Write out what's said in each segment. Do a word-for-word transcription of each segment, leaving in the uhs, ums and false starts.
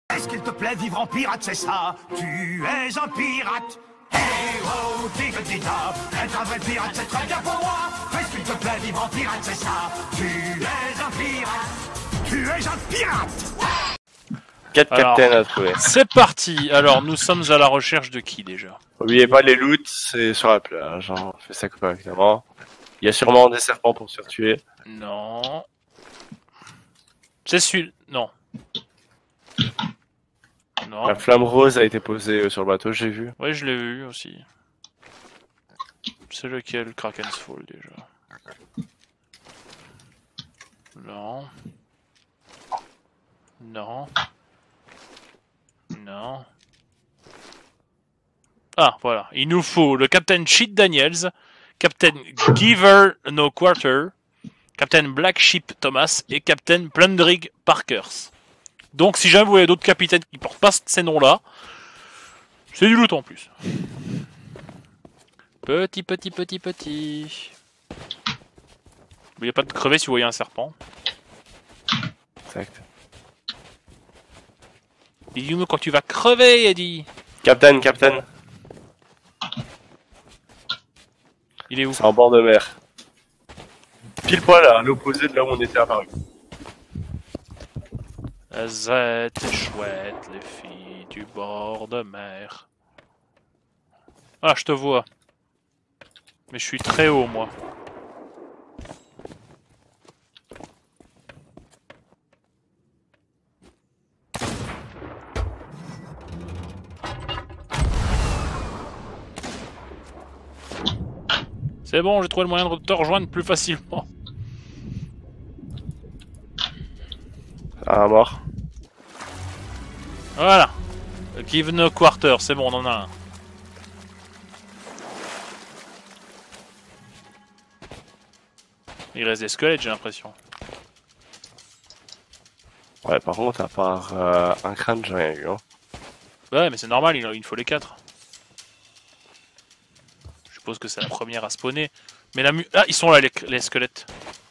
Est-ce qu'il te plaît vivre en pirate, c'est ça? Tu es un pirate. Hey oh, tigre-dita, être un vrai pirate, c'est très bien pour moi. Est-ce qu'il te plaît vivre en pirate, c'est ça? Tu es un pirate. Tu es un pirate. quatre captains à trouver. C'est parti. Alors, nous sommes à la recherche de qui déjà? N'oubliez pas les loots, c'est sur la plage. Hein. On fait ça correctement. Il y a sûrement des serpents pour se faire tuer. Non. C'est celui... Non. Non. La flamme rose a été posée sur le bateau, j'ai vu. Oui, je l'ai vu aussi. C'est lequel, Kraken's Fall déjà? Non. Non. Non. Ah, voilà. Il nous faut le Captain Cheat Daniels, Captain Giver No Quarter, Captain Black Sheep Thomas et Captain Plundrig Parkers. Donc, si jamais vous voyez d'autres capitaines qui portent pas ces noms-là, c'est du loot en plus. Petit, petit, petit, petit. N'oubliez pas de crever si vous voyez un serpent. Exact. Dis-nous quand tu vas crever, Eddie. Captain, Captain. Il est où? C'est en bord de mer. Pile poil à l'opposé de là où on était apparu. Elles étaient chouettes, les filles du bord de mer. Ah, je te vois. Mais je suis très haut, moi. C'est bon, j'ai trouvé le moyen de te rejoindre plus facilement. Ah, mort. Voilà. Give no quarter, c'est bon, on en a un. Il reste des squelettes, j'ai l'impression. Ouais, par contre, à part euh, un crâne, j'ai rien eu. Hein. Ouais, mais c'est normal, il, il faut les quatre. Je suppose que c'est la première à spawner. Mais la mu... Ah, ils sont là, les, les squelettes.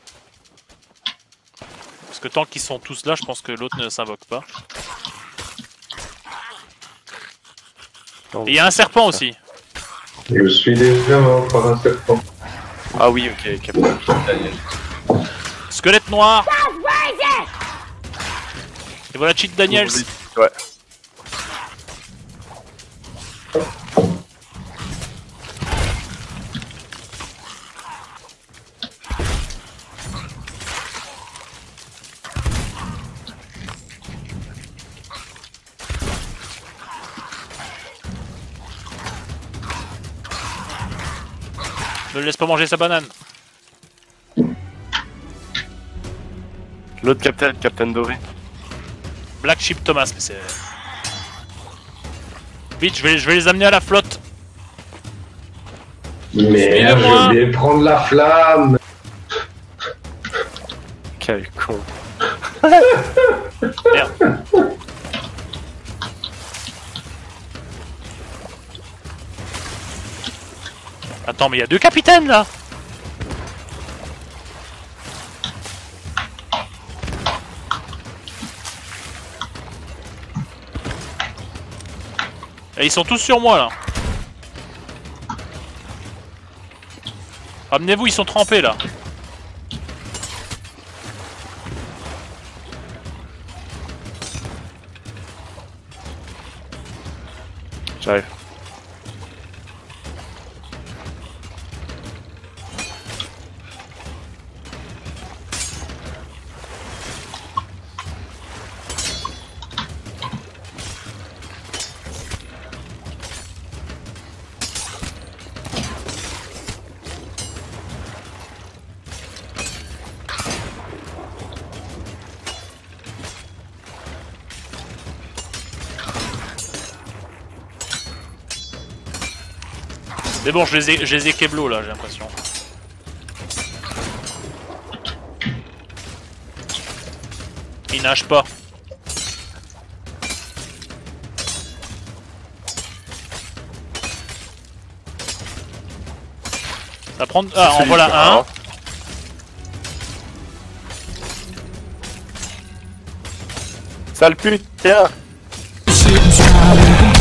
Parce que tant qu'ils sont tous là, je pense que l'autre ne s'invoque pas. Et il y a un serpent aussi. Je suis déjà mort par un serpent. Ah oui, ok, Captain Daniel. Squelette noir. Et voilà Cheat Daniels. Ouais. Ne le laisse pas manger sa banane. L'autre Captain, Captain Doré. Black Sheep Thomas, mais c'est... Vite, je vais, je vais les amener à la flotte. Merde, j'ai oublié de prendre la flamme. Quel con. Merde. Attends, mais il y a deux capitaines là. Et ils sont tous sur moi là. Ramenez-vous, ils sont trempés là. J'arrive. Mais bon, je les ai, je les ai keblo là, j'ai l'impression. Ils nagent pas. Ça prend... Ah, en voilà un. Sale pute, tiens.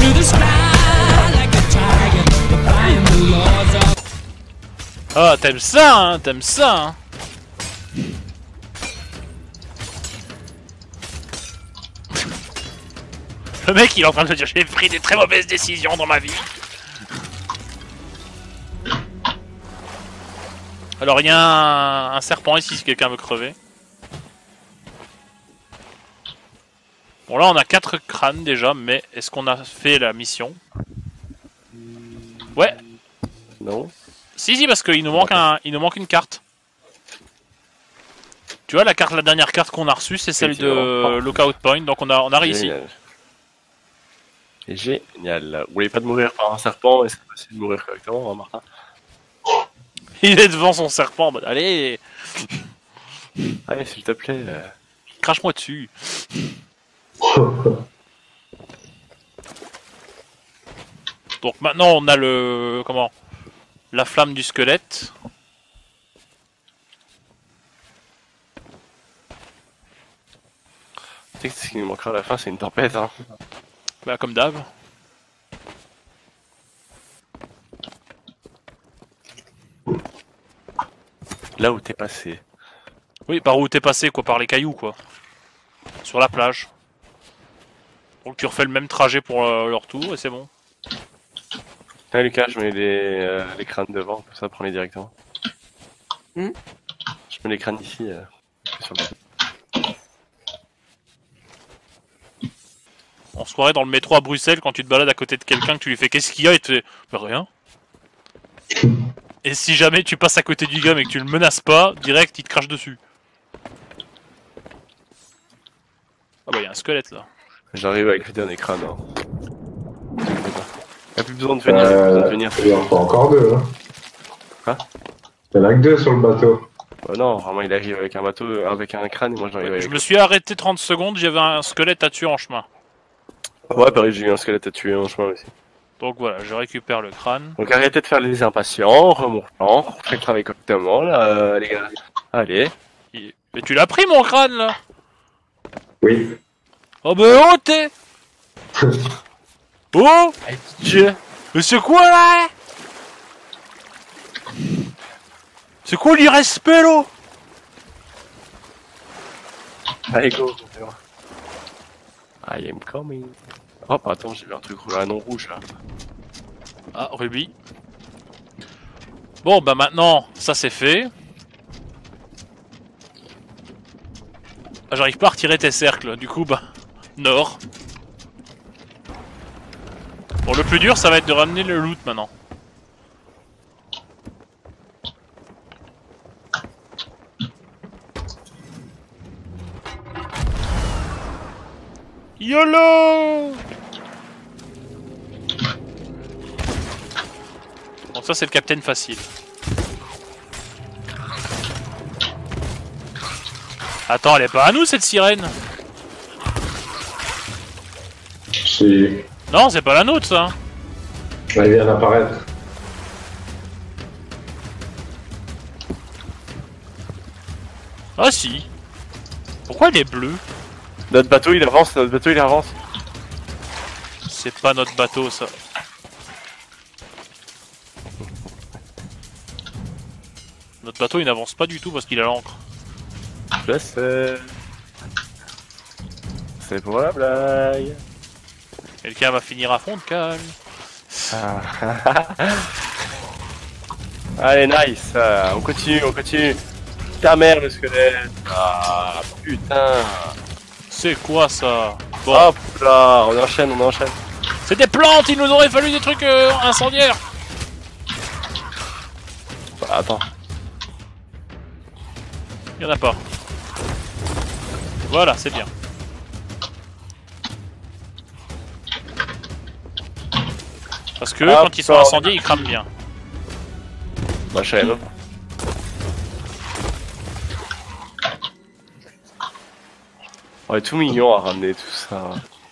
Ah, t'aimes ça, hein, t'aimes ça, hein. Le mec, il est en train de se dire, j'ai pris des très mauvaises décisions dans ma vie. Alors, il y a un, un serpent ici si quelqu'un veut crever. Bon, là, on a quatre crânes déjà, mais est-ce qu'on a fait la mission? Ouais. Non. Si, si, parce qu'il nous manque un, il nous manque une carte. Tu vois, la carte, la dernière carte qu'on a reçue, c'est celle de Lookout Point, donc on a, on a réussi. Génial. Génial. Vous voulez pas de mourir par un serpent et c'est facile de mourir correctement, hein, Martin? Il est devant son serpent, bah, allez. Allez, s'il te plaît. Euh... Crache-moi dessus. Donc maintenant, on a le, comment, la flamme du squelette. Tu sais que ce qui nous manquera à la fin, c'est une tempête, hein. Bah, comme d'hab. Là où t'es passé. Oui, par où t'es passé, quoi, par les cailloux, quoi. Sur la plage. Donc tu refais le même trajet pour euh, le retour et c'est bon. Ah, Lucas, je mets les, euh, les crânes devant, comme ça, prends-les directement. Hmm Je mets les crânes ici, euh, sur le bateau. On se croirait dans le métro à Bruxelles quand tu te balades à côté de quelqu'un, que tu lui fais qu'est-ce qu'il y a et tu fais bah, rien. Et si jamais tu passes à côté du gars mais que tu le menaces pas, direct il te crache dessus. Ah bah y'a un squelette là. J'arrive avec le dernier crâne. Hein. Y'a plus besoin de venir, y'a plus besoin de venir. Il y en faut encore deux. Hein. Quoi? Il y en a que deux sur le bateau. Bah non, vraiment il arrive avec un bateau, avec un crâne et moi j'arrive Ouais, avec... je me suis arrêté trente secondes, j'avais un squelette à tuer en chemin. Ouais, pareil, j'ai eu un squelette à tuer en chemin aussi. Donc voilà, je récupère le crâne. Donc arrêtez de faire les impatients, remontant, faites le travail correctement là, euh, les gars. Allez. Et... Mais tu l'as pris mon crâne là? Oui. Oh bah oh t'es. Oh Dieu. Mais c'est quoi là? C'est quoi l'irrespect là? Allez go, I am coming. Oh bah attends, j'ai vu un truc un nom rouge là. Ah, Ruby. Bon, bah maintenant, ça c'est fait. Ah, j'arrive pas à retirer tes cercles, du coup, bah, nord. Bon, le plus dur, ça va être de ramener le loot maintenant. YOLO! Donc ça c'est le capitaine facile. Attends, elle est pas à nous cette sirène? Si. Non, c'est pas la nôtre ça. Elle vient d'apparaître. Ah si. Pourquoi elle est bleue? Notre bateau il avance, notre bateau il avance. C'est pas notre bateau ça. Notre bateau il n'avance pas du tout parce qu'il a l'ancre. Je sais. C'est pour la blague. Quelqu'un va finir à fond de calme. Ah. Allez, nice. On continue, on continue. Ta mère le squelette. Ah putain. C'est quoi ça? Bon. Hop là, on enchaîne, on enchaîne. C'est des plantes, il nous aurait fallu des trucs euh, incendiaires. Bah, attends. Il y en a pas. Voilà, c'est bien. Parce que Hop, quand ils sont on- incendiés, ils crament bien. Bah, je savais même pas. On est tout mignon à ramener tout ça.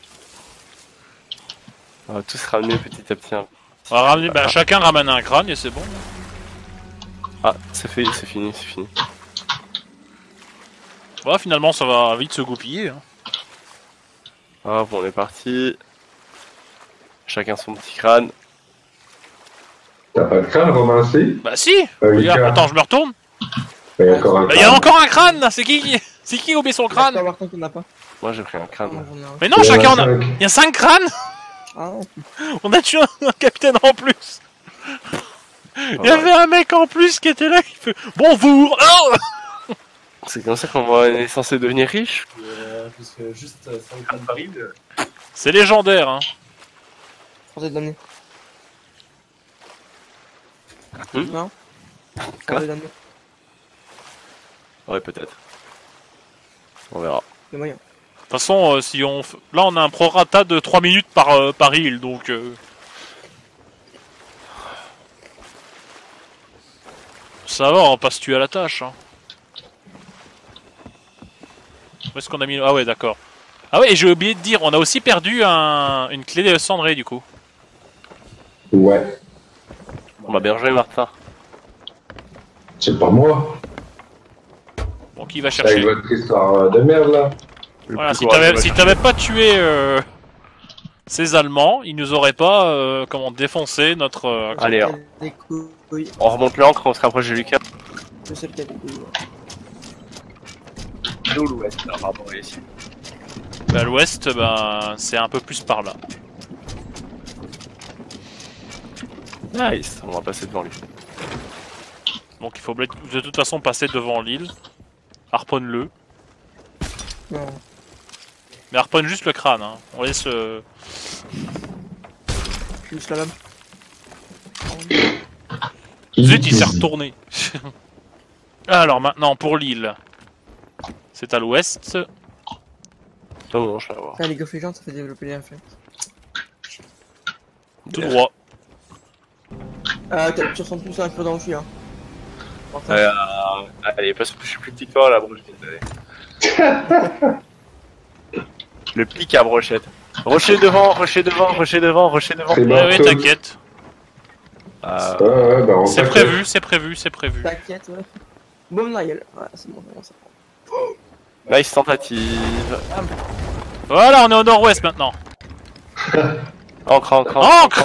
On va tous ramener petit à petit. On va ramener, bah, chacun ramène un crâne et c'est bon. Ah, c'est fait, c'est fini, c'est fini. Voilà, finalement, ça va vite se goupiller. Hein. Hop, on est parti. Chacun son petit crâne. T'as pas de crâne, Romain, aussi? Bah si. Euh, Regarde, Lucas. attends, je me retourne. Il y a encore un Bah, il y a crâne. encore un crâne là. C'est qui C'est qui a oublié son crâne? Par contre, on a pas. Moi j'ai pris un crâne. Non, j'en ai un. Mais non, Il y en a chacun en a. cinq. Il y a cinq crânes. Ah non. On a tué un, un capitaine en plus. Il y Ouais. avait un mec en plus qui était là. Il fait bonjour. Oh C'est comme ça qu'on va- on est censé devenir riche. Euh, parce que juste euh, cinq grammes par île. C'est légendaire, hein. Français de l'année. Hmm Non. Quoi Français de l'année. Ouais, peut-être. On verra. Le moyen. De toute façon, euh, si on f- là on a un prorata de trois minutes par euh, par île, donc. Euh... Ça va, on va pas se tuer à la tâche. Hein. Où est-ce qu'on a mis le- Ah ouais, d'accord. Ah ouais, et j'ai oublié de dire, on a aussi perdu un... une clé de cendrée du coup. Ouais. On va bien jouer, Martin. C'est pas moi. Bon, qui va Avec chercher? votre histoire de merde, là. Le Voilà, plus si courageux t'avais va si chercher. t'avais pas tué euh, ces Allemands, ils nous auraient pas euh, comment défoncé notre. euh, Allez, Il y a hein. des couilles. On remonte l'ancre, on se rapproche de Lucas. Je sais qu'il y a des couilles. D'où l'ouest, par rapport à ici. bah, à l'ouest, ben c'est un peu plus par là. Nice, on va passer devant lui. Donc il faut bla- de toute façon passer devant l'île. Harponne-le. Non. Mais harponne juste le crâne, hein. On laisse. Euh... Juste la lame. Zut, il s'est retourné. Alors maintenant pour l'île. C'est à l'ouest. Non, non, je vais voir. Ça, League of Legends, ça fait développer les réflexes. Tout droit. Euh, t'as- tu ressembles plus à un peu dans le chien. Hein. Enfin, Euh, allez, parce que je suis plus petit que toi, la brochette. Allez. Le pic à brochette. Rocher devant, rocher devant, rocher devant, rocher devant. C'est Ouais, ouais, Bartos. t'inquiète. Euh, Ouais, ouais, bah on C'est s'inquiète. prévu, c'est prévu, c'est prévu. T'inquiète, ouais. Bon, Nigel. Ouais, c'est bon, c'est bon, ça. nice tentative. Voilà, on est au nord-ouest maintenant. Encre, encre, Encre.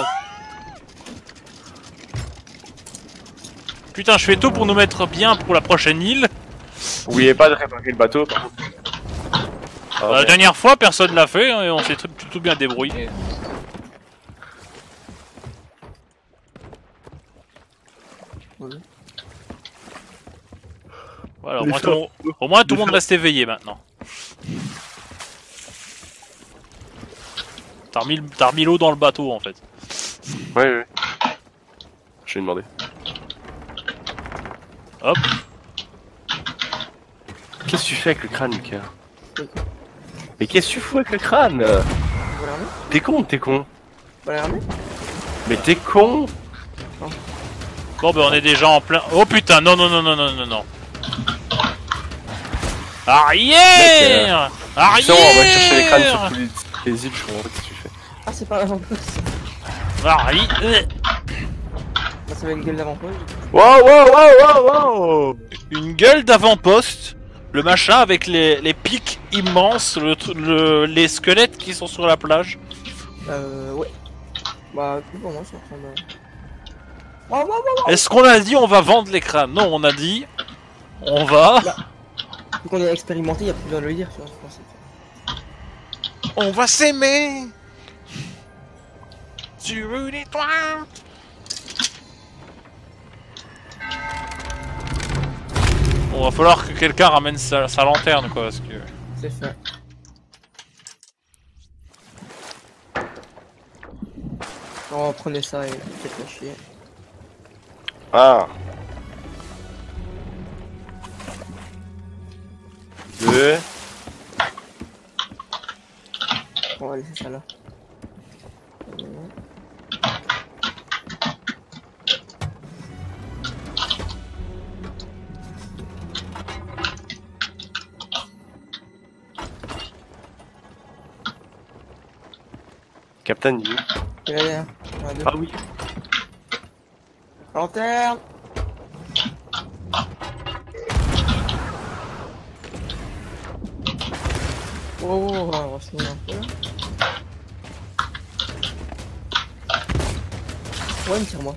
Putain, je fais tout pour nous mettre bien pour la prochaine île. Oubliez pas de réparer le bateau. Par contre. Ah, La merde. dernière fois, personne l'a fait hein, et on s'est tout, tout bien débrouillé. Ouais. Voilà, au Les moins, tout, le monde- au moins tout le monde reste éveillé maintenant. T'as remis, le- t'as remis l'eau dans le bateau en fait. Ouais, ouais. Je vais demander. Hop. Qu'est-ce que tu fais avec le crâne, Lucas? Oui. Mais qu'est-ce que tu fous avec le crâne? Vous voulez ramener T'es con, t'es con. Vous voulez ramener Mais t'es con. Bon ben on est déjà en plein... Oh putain, non non non non non non non. Arrière. Arrière. Putain, on va chercher les crânes sur tous les, les îles, je comprends pas ce que tu fais. Ah, c'est pas l'avant-poste. Arrière. Bah, ça va une gueule d'avant-poste. Wow, wow, wow, wow, wow. Une gueule d'avant-poste. Le machin avec les, les pics immenses, le, tr- le- les squelettes qui sont sur la plage. Euh, ouais. Bah, plus pour moi, ça ressemble à... Oh, oh, oh, oh. Est-ce qu'on a dit on va vendre les crânes? Non, on a dit on va... Vu qu'on est expérimenté, y'a plus besoin de le dire, tu vois, je pense. On va s'aimer sur une étoile. Bon, va falloir que quelqu'un ramène sa, sa lanterne quoi, parce que... C'est fait. On prenez ça et faites la chier. Un. Deux. On va laisser ça là. Captain, il est où? Et là, derrière. Un, deux. Ah oui. Lanterne. Oh, on va se mettre un peu là. Ouais, tire-moi.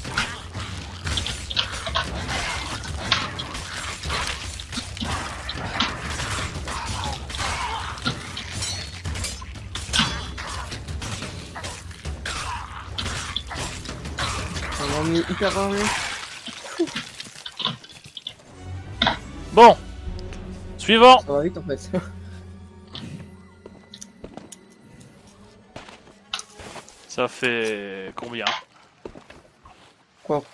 On a mis hyper rare. Bon. Suivant. Ça va vite en fait. Ça fait combien? Quoi?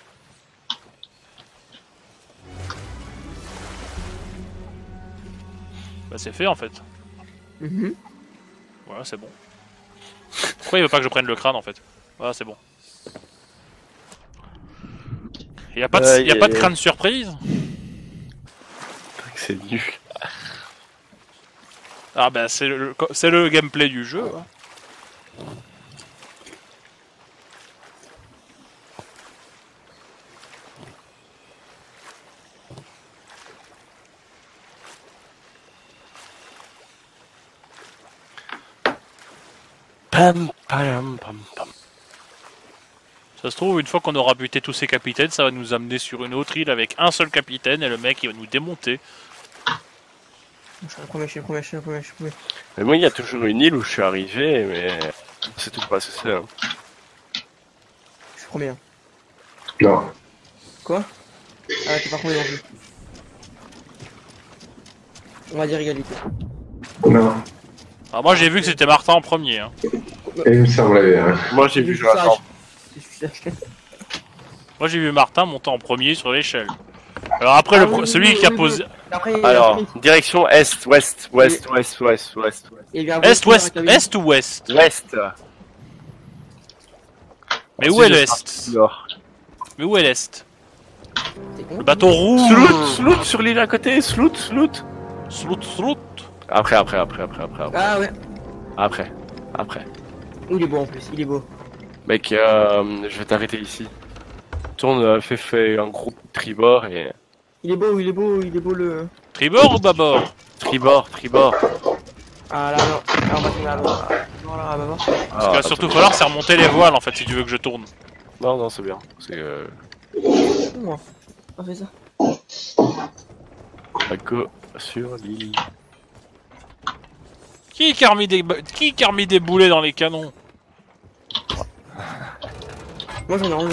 Bah c'est fait en fait. Mm-hmm. Voilà, c'est bon. Pourquoi il veut pas que je prenne le crâne en fait? Voilà, c'est bon. Il y a pas de, Euh, y a y a- pas de y a- crâne surprise? C'est nul. Ah bah c'est le, c'est le gameplay du jeu. Hein. Pam, pam, pam, pam. Ça se trouve, une fois qu'on aura buté tous ces capitaines, ça va nous amener sur une autre île avec un seul capitaine et le mec il va nous démonter. Je suis le premier, je suis le premier, je suis le premier, je suis le premier. Mais moi, il y a toujours une île où je suis arrivé, mais c'est tout pas ce que c'est. Hein. Je suis le premier. Non. Quoi? Ah, t'es pas premier non plus. On va dire égalité. Non. Alors moi j'ai vu que c'était Martin en premier. Hein. Et il me semblait bien. Moi, j'ai vu Jonathan. Moi j'ai vu Martin monter en premier sur l'échelle. Alors après, Ah le oui, pro- oui, celui oui, qui a oui, posé... oui. Après, il y a Alors, Smith. direction est, ouest, ouest, ouest, ouest, ouest. Et il y a un Est, voiture ouest, avec la est ou ouest? Ouest. Mais où Ensuite, est je l'est? pars nord. Mais où est l'est? T'es con? Le bateau rouge. Sloot, sloot sur l'île à côté, sloot, sloot. Sloot, sloot. Après, après, après, après, après, après, Ah ouais. après, après. Oh, il est beau en plus, il est beau. Mec, euh, je vais t'arrêter ici. Tourne, euh, fais, fais un groupe tribord et... Il est beau, il est beau, il est beau le... Tribord ou bâbord? Tribord, tribord. Ah là, non. Ah, on va tourner à droite. Voilà, à bord. Ce qu'il Ah, va surtout falloir, c'est remonter les voiles en fait, si tu veux que je tourne. non, non, c'est bien. C'est euh, Moi. On fait ça. la go sur l'île. Qui qui a remis des, ba- qui qui a remis des boulets dans les canons? Moi j'en ai enlevé.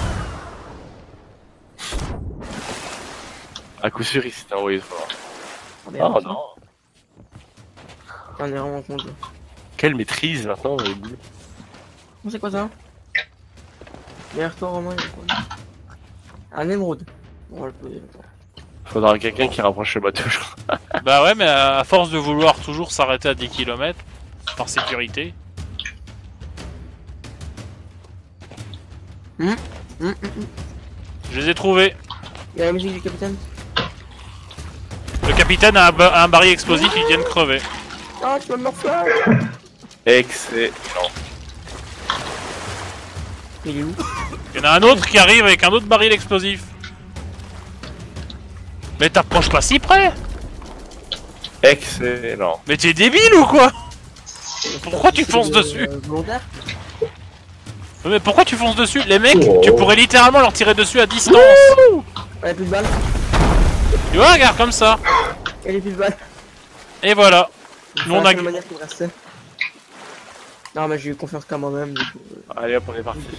À coup sûr, il s'était envoyé fort. Ah, merde. Oh non. J'en ai vraiment compte. Quelle maîtrise maintenant, les boules. Oh, c'est quoi ça? Derrière toi, Romain, il y a quoi? Un émeraude. On va le poser. Faudra quelqu'un qui rapproche le bateau, je crois. Bah ouais, mais à force de vouloir toujours s'arrêter à dix kilomètres, par sécurité. Hum, hum, hum. Je les ai trouvés. Il y a la musique du capitaine. Le capitaine a un, ba- a un baril explosif, il vient de crever. Ah, tu vas me morfler. Excellent. Il est où? Il y en a un autre qui arrive avec un autre baril explosif. Mais t'approches pas si près. Excellent. Mais t'es débile ou quoi? Pourquoi tu fonces Euh, dessus? Volontaire? Mais pourquoi tu fonces dessus? Les mecs, Oh. tu pourrais littéralement leur tirer dessus à distance. Il y a plus de balles. Tu vois, regarde comme ça. Il y a plus de balles. Et voilà. Nous, on a- C'est la manière qu'il me restait. Non, mais j'ai eu confiance qu'à moi-même. Du coup, euh, Allez hop, on est parti.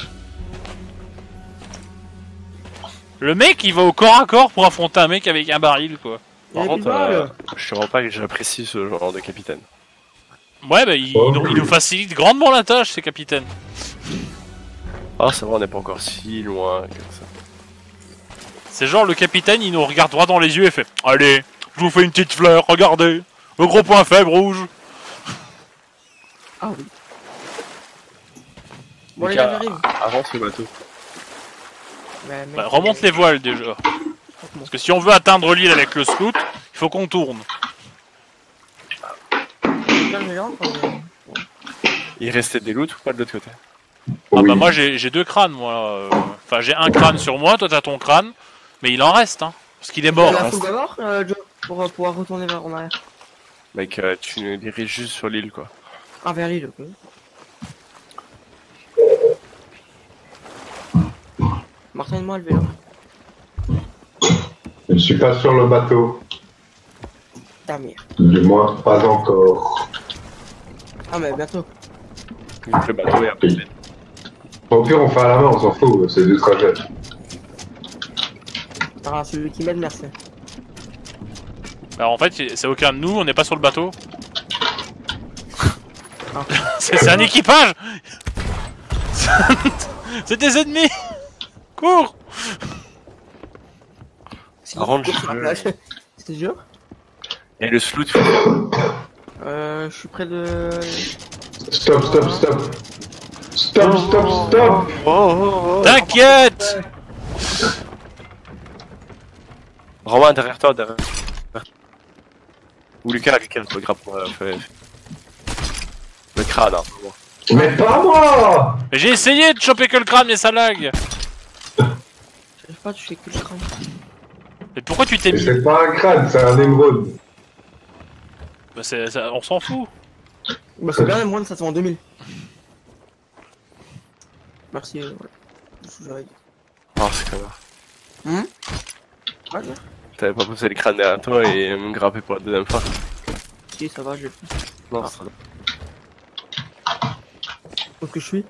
Le mec, il va au corps à corps pour affronter un mec avec un baril, quoi. il y Par a plus de contre, balles. euh, je te rends pas que j'apprécie ce genre de capitaine. Ouais, bah, il, Oh. il nous- il nous facilite grandement la tâche, ces capitaines. Ah, ça va, on n'est pas encore si loin que ça. C'est genre, le capitaine, il nous regarde droit dans les yeux et fait « Allez, je vous fais une petite fleur, regardez. Le gros point faible rouge. Ah oui. Bon, les Lucas, gars, j'arrive. avance le bateau. Ouais, mec, Bah, remonte les voiles, déjà. Parce que si on veut atteindre l'île avec le sloot, il faut qu'on tourne. Là, je rentre, euh, Il restait des loots ou pas de l'autre côté? Ah Oui. bah moi, j'ai j'ai deux crânes, moi. euh. Enfin, j'ai un crâne sur moi, toi t'as ton crâne. Mais il en reste, hein. Parce qu'il est mort. La hein. fougue d'abord, euh, Joe, pour euh, pouvoir retourner vers en arrière. Mec, euh, tu nous diriges juste sur l'île, quoi. Ah, vers l'île, ok. moi le vélo. Je ne suis pas sur le bateau. Ta mère. Du moins, pas encore. Ah mais bientôt. Le bateau est à peine. Au pire, on fait à la main, on s'en fout, c'est du trajet. Ah, celui qui m'aide, merci. Alors en fait, c'est aucun de nous, on n'est pas sur le bateau. Ah. C'est un équipage. C'est des ennemis. Cours. Par contre, Sur la je- plage. C'était dur. Et le sloot. Euh, je suis près de... Stop, stop, stop. Stop, stop, stop. Oh, oh, oh. T'inquiète. Romain, derrière toi, derrière. Ou Lucas, Lucas, c'est pas grave. Ouais, fait... Le crâne, hein. Bon. Mais pas moi. J'ai essayé de choper que le crâne, mais ça lag. J'arrive pas à toucher que le crâne. Mais pourquoi tu t'es Mais mis c'est pas un crâne, c'est un émeraude. bah, c'est- ça- On s'en fout. Bah c'est bien, l'émeraude, ça se vend deux mille. Merci, euh, voilà. J'aurais dit. Oh, c'est quand même. Hum Ouais, ouais. T'avais pas posé le crâne derrière toi et me grapper pour la deuxième fois. Si, ça va, je l'ai fait. Non, Ah. ça va. Où que je suis?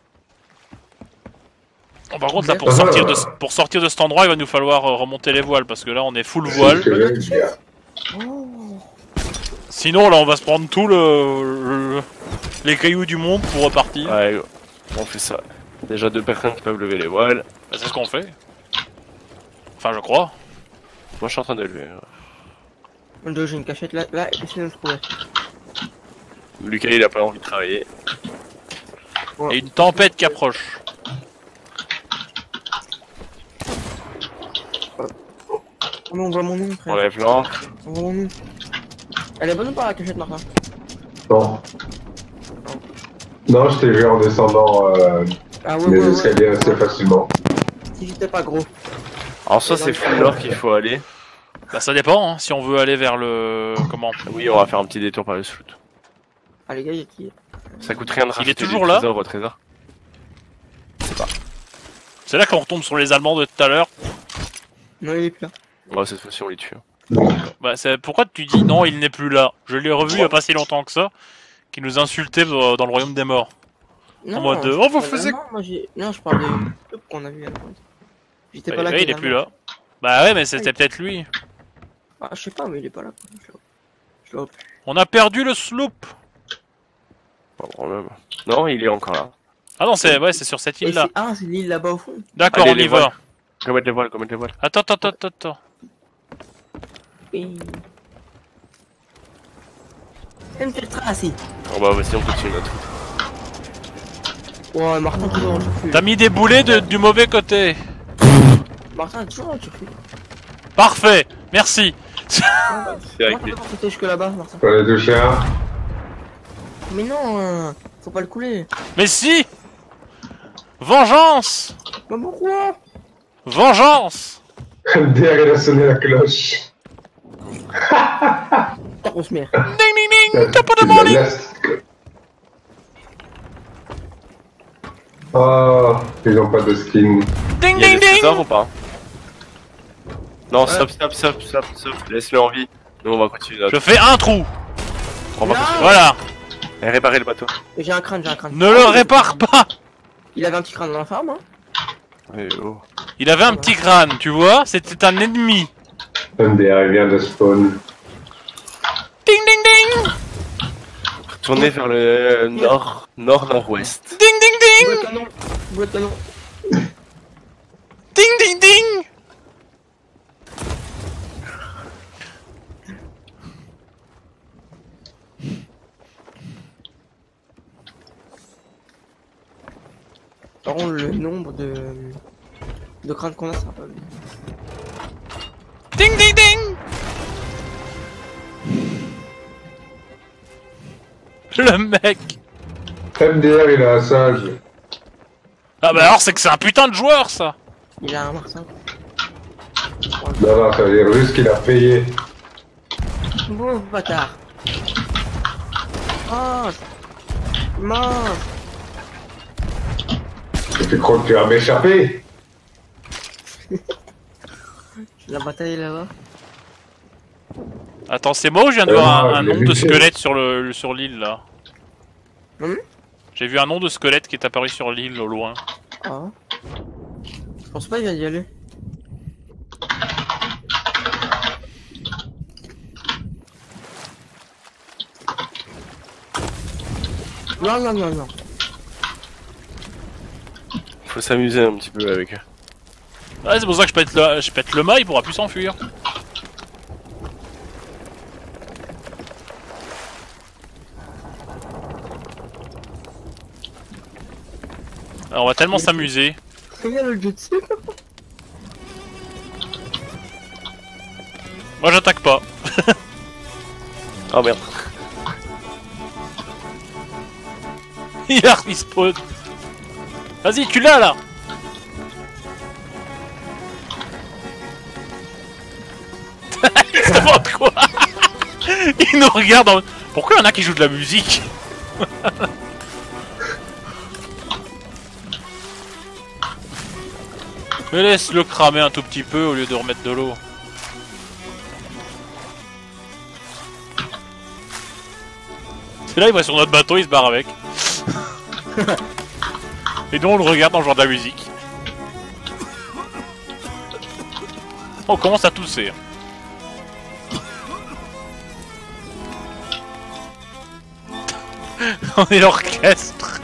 Bon, par contre, là, pour Ah, sortir, voilà. de, pour sortir de cet endroit, il va nous falloir euh, remonter les voiles, parce que là, on est full C'est voile. ce que j'allais dire. Oh. Sinon, là, on va se prendre tout le, le- les cailloux du monde pour repartir. Ouais, on fait ça. Déjà deux personnes qui peuvent lever les voiles. Bah, c'est ce qu'on fait. Enfin, je crois. Moi, je suis en train de lever. Deux, j'ai une cachette là, là, essayez de me trouver. Lucas, il a pas envie de travailler. Et une tempête qui approche. Oh mais on voit mon nom, frère. On lève l'ancre. On voit mon nom. Elle est bonne ou pas la cachette, Martin? Non. Non, je t'ai vu en descendant euh, Ah ouais, les ouais, ouais. escaliers assez facilement. Si j'étais pas gros. Alors, ça, c'est full nord qu'il faut aller. Bah, ça dépend, hein, si on veut aller vers le... Comment? Oui, on va faire un petit détour par le sloot. Ah les gars, y'a qui? Ça coûte rien de Il est rajouter toujours des là trésors au trésor. C'est là qu'on retombe sur les Allemands de tout à l'heure. Non, il est plus là. Ouais, cette fois-ci, on les tue. Bah, c'est pourquoi tu dis non, il n'est plus là. Je l'ai revu il y a pas si longtemps que ça, qui nous insultait dans dans le royaume des morts. Non, mode de, je oh, vous parle faisiez- vraiment, moi, j'ai- Non, je parle des trucs qu'on a vu à la fin. J'étais Ouais, pas là. ouais, il est quand plus même. là. Bah ouais, mais c'était peut-être lui. Ah, je sais pas, mais il est pas là. Je l'ai- je l'ai- On a perdu le sloop. Pas de problème. Non, il est encore là. Ah non, c'est ouais, c'est sur cette Et île là. c'est- Ah, c'est l'île là-bas au fond. D'accord, Allez, on y les va. voiles. Go mettre les voiles, go mettre les voiles. Attends, attends, attends, attends. Et... C'est une petite trace ici. Oh bah, vas-y, on continue notre route. Ouais, Martin, toujours dans le circuit. T'as mis des boulets de- du mauvais côté. Martin, toujours dans le circuit. Parfait, merci. C'est avec Comment les... t'as pas sauté jusque là-bas, Martin? Faut aller toucher un. Mais non, euh, faut pas le couler. Mais si. Vengeance. Mais pourquoi? Vengeance. M D R, il a sonné la cloche. T'as qu'on se met. Ding ding ding. Top of the Tu la morning. laisses. Oh, ils ont pas de skin. Ding Il y a ding des trésors ding. ou pas? Non, stop, stop, stop, stop, stop. Laisse-le en vie. Nous, on va continuer notre... Je fais un trou. On va Non. continuer. Voilà. Et réparer le bateau. J'ai un crâne, j'ai un crâne. Ne le répare pas. Il avait un petit crâne dans la farm, hein. Eh oh. Il avait un petit crâne, tu vois. C'était un ennemi. M D R, il vient de spawn. Ding ding ding. Tournez vers le nord, nord-nord-ouest. Ding ding ding. Boule de canon. Boule de canon. Ding ding ding. Par contre, le nombre de... de crânes qu'on a, ça va pas. Ding ding ding. Le mec. M D R, il a un sage. Ah bah alors c'est que c'est un putain de joueur ça. Il a un Martin. Non, non, ça veut dire juste qu'il a payé. Bon, bâtard. Mange. Mange. Et tu crois que tu vas m'échapper? La bataille est là-bas. Attends, c'est moi ou je viens de Euh, voir non, un, un je l'ai nom vu de que- squelette sur le sur l'île là? Hum J'ai vu un nom de squelette qui est apparu sur l'île au loin. Ah. Je pense pas qu'il vient d'y aller. Non, non, non, non. Faut s'amuser un petit peu avec eux. Ouais, c'est pour ça que je pète le, je pète le mât, il pourra plus s'enfuir. Alors on va tellement s'amuser. Regarde le jutsu. Moi j'attaque pas. Oh merde. Il a respawn. Vas-y, tu l'as là. Il se demande quoi. Il nous regarde en... Pourquoi il y en a qui jouent de la musique? Mais laisse-le cramer un tout petit peu au lieu de remettre de l'eau. C'est là, il va sur notre bateau, il se barre avec. Et donc on le regarde en jouant de la musique. On commence à tousser. On est l'orchestre.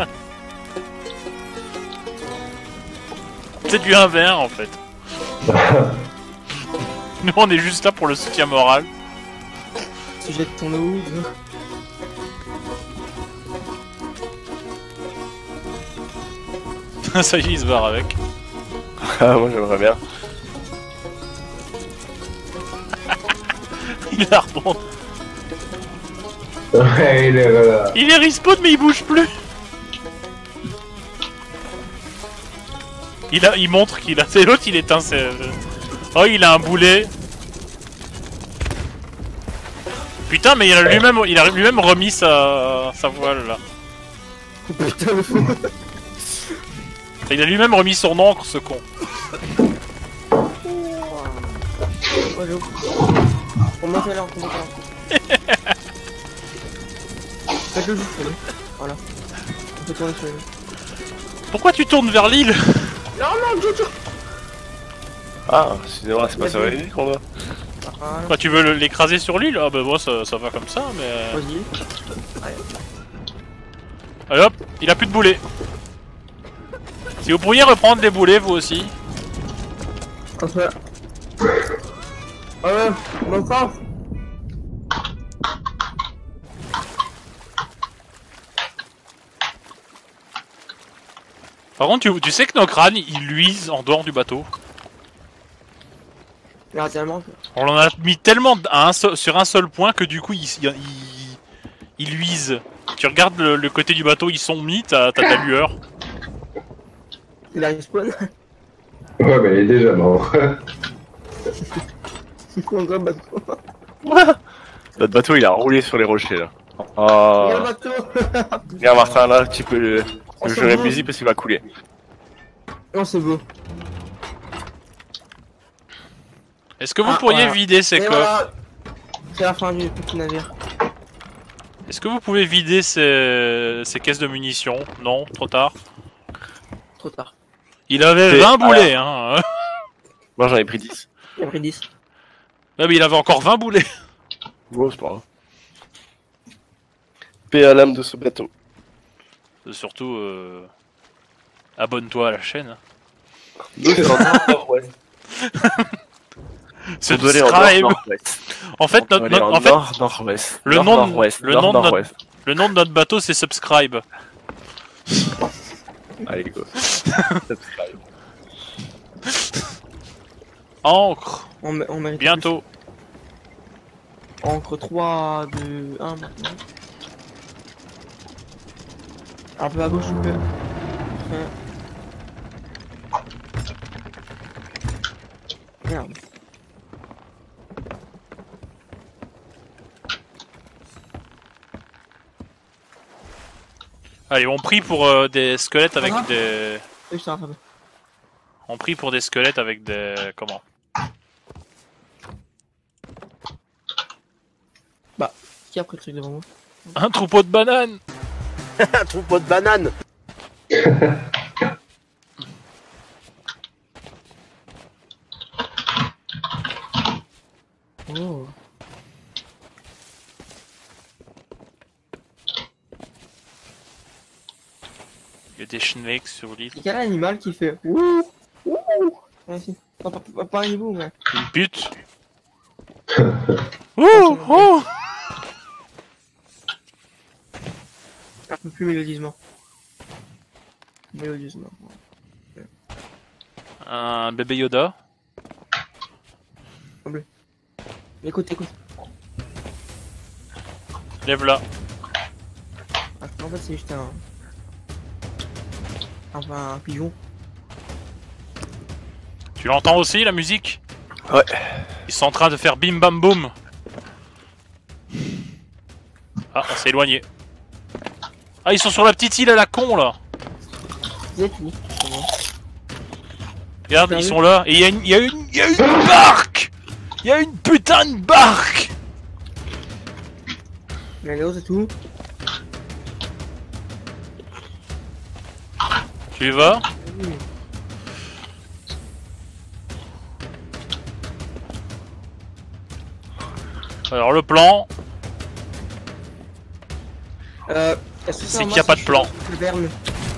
C'est du un v un en fait. Nous on est juste là pour le soutien moral. Tu jettes ton eau. Ça y est, il se barre avec. Ah, moi j'aimerais bien. Il la rebond. Ouais, il est là. Il est respawn mais il bouge plus. Il a, il montre qu'il a. C'est l'autre, il éteint ses... Oh, il a un boulet. Putain, mais il a lui-même, il a lui-même remis sa, sa voile là. Putain, le fou. Il a lui-même remis son encre, ce con. Ouais, j'avoue. On monte là, on monte là. Faites-le juste, faites-le. Voilà. On peut tourner sur l'île. Pourquoi tu tournes vers l'île? Non, non, Jojo. Ah, excusez-moi, c'est pas sur l'île qu'on doit. Voilà. Quoi, tu veux le- l'écraser sur l'île? Ah bah moi ça, ça va comme ça, mais... Vas-y. Allez hop, il a plus de boulets. Si vous pourriez reprendre des boulets, vous aussi. Comme ça. Ouais, mon corps. Par contre, tu, tu sais que nos crânes, ils luisent en dehors du bateau. Regarde, tellement. On en a mis tellement à un seul- sur un seul point que du coup, ils, ils, ils, ils luisent. Tu regardes le, le côté du bateau, ils sont mis, t'as t'as de la lueur. Il a respawn. Ouais, mais il est déjà mort. On doit bateau. Notre bateau il a roulé sur les rochers là. Regarde Oh. le bateau. Regarde Martin là, tu peux le, Oh, le c'est jouer beau. musique parce qu'il va couler. Non, c'est beau. Est-ce que vous Ah, pourriez voilà. vider ces Et coffres? voilà. C'est la fin du petit navire. Est-ce que vous pouvez vider ces, ces caisses de munitions? Non, trop tard. Trop tard. Il avait C'est- vingt boulets, hein. Moi j'en ai pris dix. Il a pris dix. Ah, mais il avait encore vingt boulets. Bon, c'est pas grave. Paix à l'âme de ce bateau. Surtout, euh... abonne-toi à la chaîne. Nous c'est en nord-nord-ouest. C'est On doit aller en Subscribe. nord-nord-ouest. En fait, On notre, doit aller notre- en en fait, nord-nord-ouest. le nom de- Nord-nord-ouest. le nom de notre- Nord-nord-ouest. le nom de notre bateau, c'est Subscribe. Allez go. Subscribe. Encre, On, mé- on mérite bientôt. plus. Entre trois, deux, un maintenant. Un peu à gauche, un peu. Enfin. Merde. Allez, on prie pour euh, des squelettes avec Ah. des... Oui, je t'ai rattrapé. On prie pour des squelettes avec des... Comment? Bah, qui a pris le truc devant moi? Un troupeau de bananes. Un troupeau de bananes. Oh. Il y a des snakes sur l'île. C'est quel animal qui fait ouh ouh? Merci. Pas, pas, pas, pas un hibou, mais. Une pute. Ouh, ouh. Un peu plus mélodieusement. Mélodieusement. Un bébé Yoda. Écoute, écoute. Lève là. Ah, en fait, c'est juste un. Enfin, un pigeon. Tu l'entends aussi la musique? Ouais. Ils sont en train de faire bim bam boum. Ah, on s'est éloigné. Ah, ils sont sur la petite île à la con là. Vous êtes où? Regarde, ils sont là. Et il y a une, il y a une, il y a une barque. Il y a une putain de barque. Mais là, c'est tout. Tu y vas? Alors le plan, Euh, est-ce que c'est un qu'il n'y a monstre pas de plan. caverne?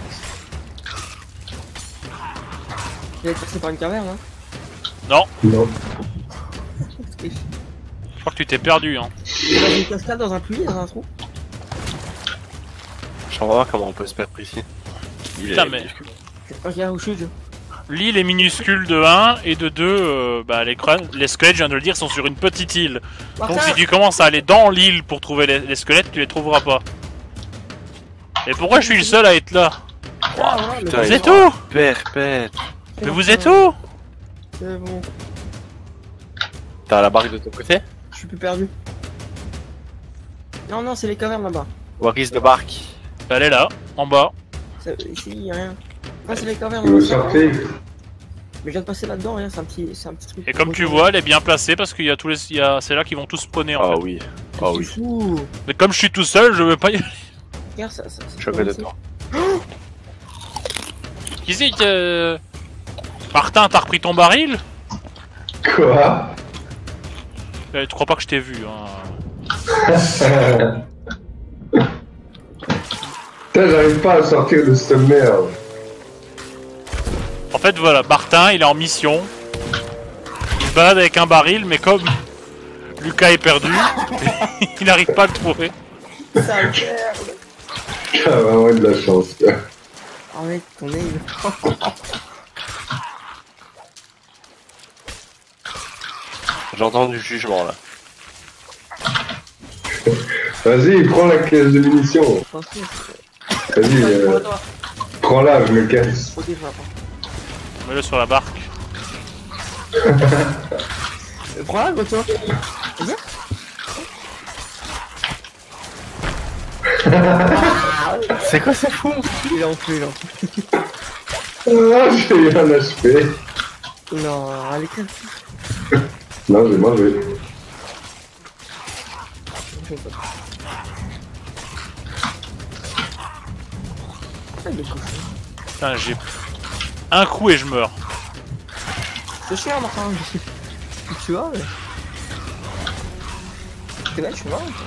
Vous êtes passé par une caverne, hein? Non, Non. je crois que tu t'es perdu. Hein. Dans une cascade, dans un puits, dans un trou? Je vais voir comment on peut se perdre ici. Il Putain, est mais- minuscule. Ok, où je suis, je. L'île est minuscule de un et de deux, euh, bah, les, crânes- les squelettes, je viens de le dire, sont sur une petite île. Donc si tu commences à aller dans l'île pour trouver les, les squelettes, tu les trouveras pas. Et pourquoi je suis le seul à être là? Ah, ouais, putain, mais Vous il- êtes où? Perpète. Mais vous êtes où? C'est bon, T'as la barque de ton côté? je suis plus perdu. Non, non, c'est les cavernes là-bas. Where is the barque? Elle est là, en bas. Ça- Ici, y'a rien. Ah, c'est les cavernes. Il me là-bas. sortait. Mais je viens de passer là-dedans, rien, c'est un petit, c'est un petit truc. Et comme tu vois, elle est bien placée parce qu'il y a tous les, il y a, c'est là qu'ils vont tous spawner en Ah fait. oui. Ah oui. Ouh, Mais comme je suis tout seul, je veux pas y aller. regarde ça, ça. ça Je commence. vais dedans. Qui c'est que... Martin, t'as repris ton baril? Quoi? Euh, Tu crois pas que je t'ai vu, hein. Putain, j'arrive pas à sortir de cette merde. En fait, voilà, Martin, il est en mission. Il se balade avec un baril, mais comme Lucas est perdu, il n'arrive pas à le trouver. Ça merde. T'as vraiment de la chance, quoi. Oh mec, ton aim. J'entends du jugement là. Vas-y, prends la caisse de munitions. Attention, Vas-y, c'est euh, toi. prends-la, je me casse. Ok, je vais attendre. Mets-le sur la barque. Euh, Prends-la, quoi, toi. Viens. C'est quoi, c'est fou? Il est en plus, il est en plus. Ah, j'ai eu un H P. Non, allez, crève. Non, j'ai mangé. Je sais pas. Ah, il est cool. Putain, j'ai un coup et je meurs. C'est cher, Martin. Tu vois, mais. T'es là, je suis mort, quoi.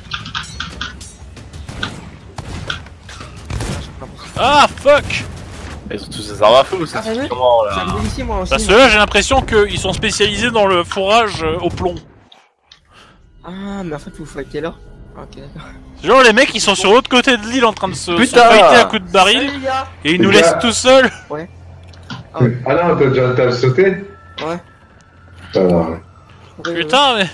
Ah, fuck! Ils ont tous des armes à feu ou ça Ah, se fait t'as vu comment Ça là? arrive ici, moi aussi. Parce que là, j'ai l'impression qu'ils sont spécialisés dans le fourrage euh, au plomb. Ah, mais en fait, vous fightez là. Ok, d'accord. Genre, les mecs, ils sont sur l'autre côté de l'île en train de se, se Putain fighter à coups de baril, Salut, les gars. et ils nous Les laissent gars. tout seuls. Ah non, t'as déjà t'as sauté? Ouais. Ça va. Putain, mais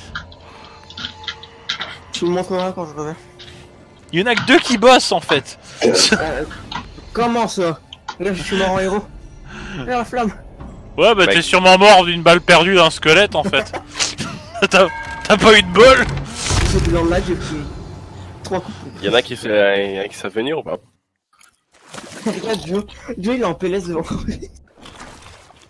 Je vous le montrerai quand je reviens. il y en a que deux qui bossent en fait. Euh, comment ça? Là, je suis mort en héros. Regarde la flamme. Ouais, bah Mec. t'es sûrement mort d'une balle perdue d'un squelette en fait. T'as t'as pas eu de bol? J'étais dans le lac, j'ai pris trois coups. Y'en a qui fait, y en a qui savent venir ou pas? Regarde, Joe. Joe, il est en P L S devant.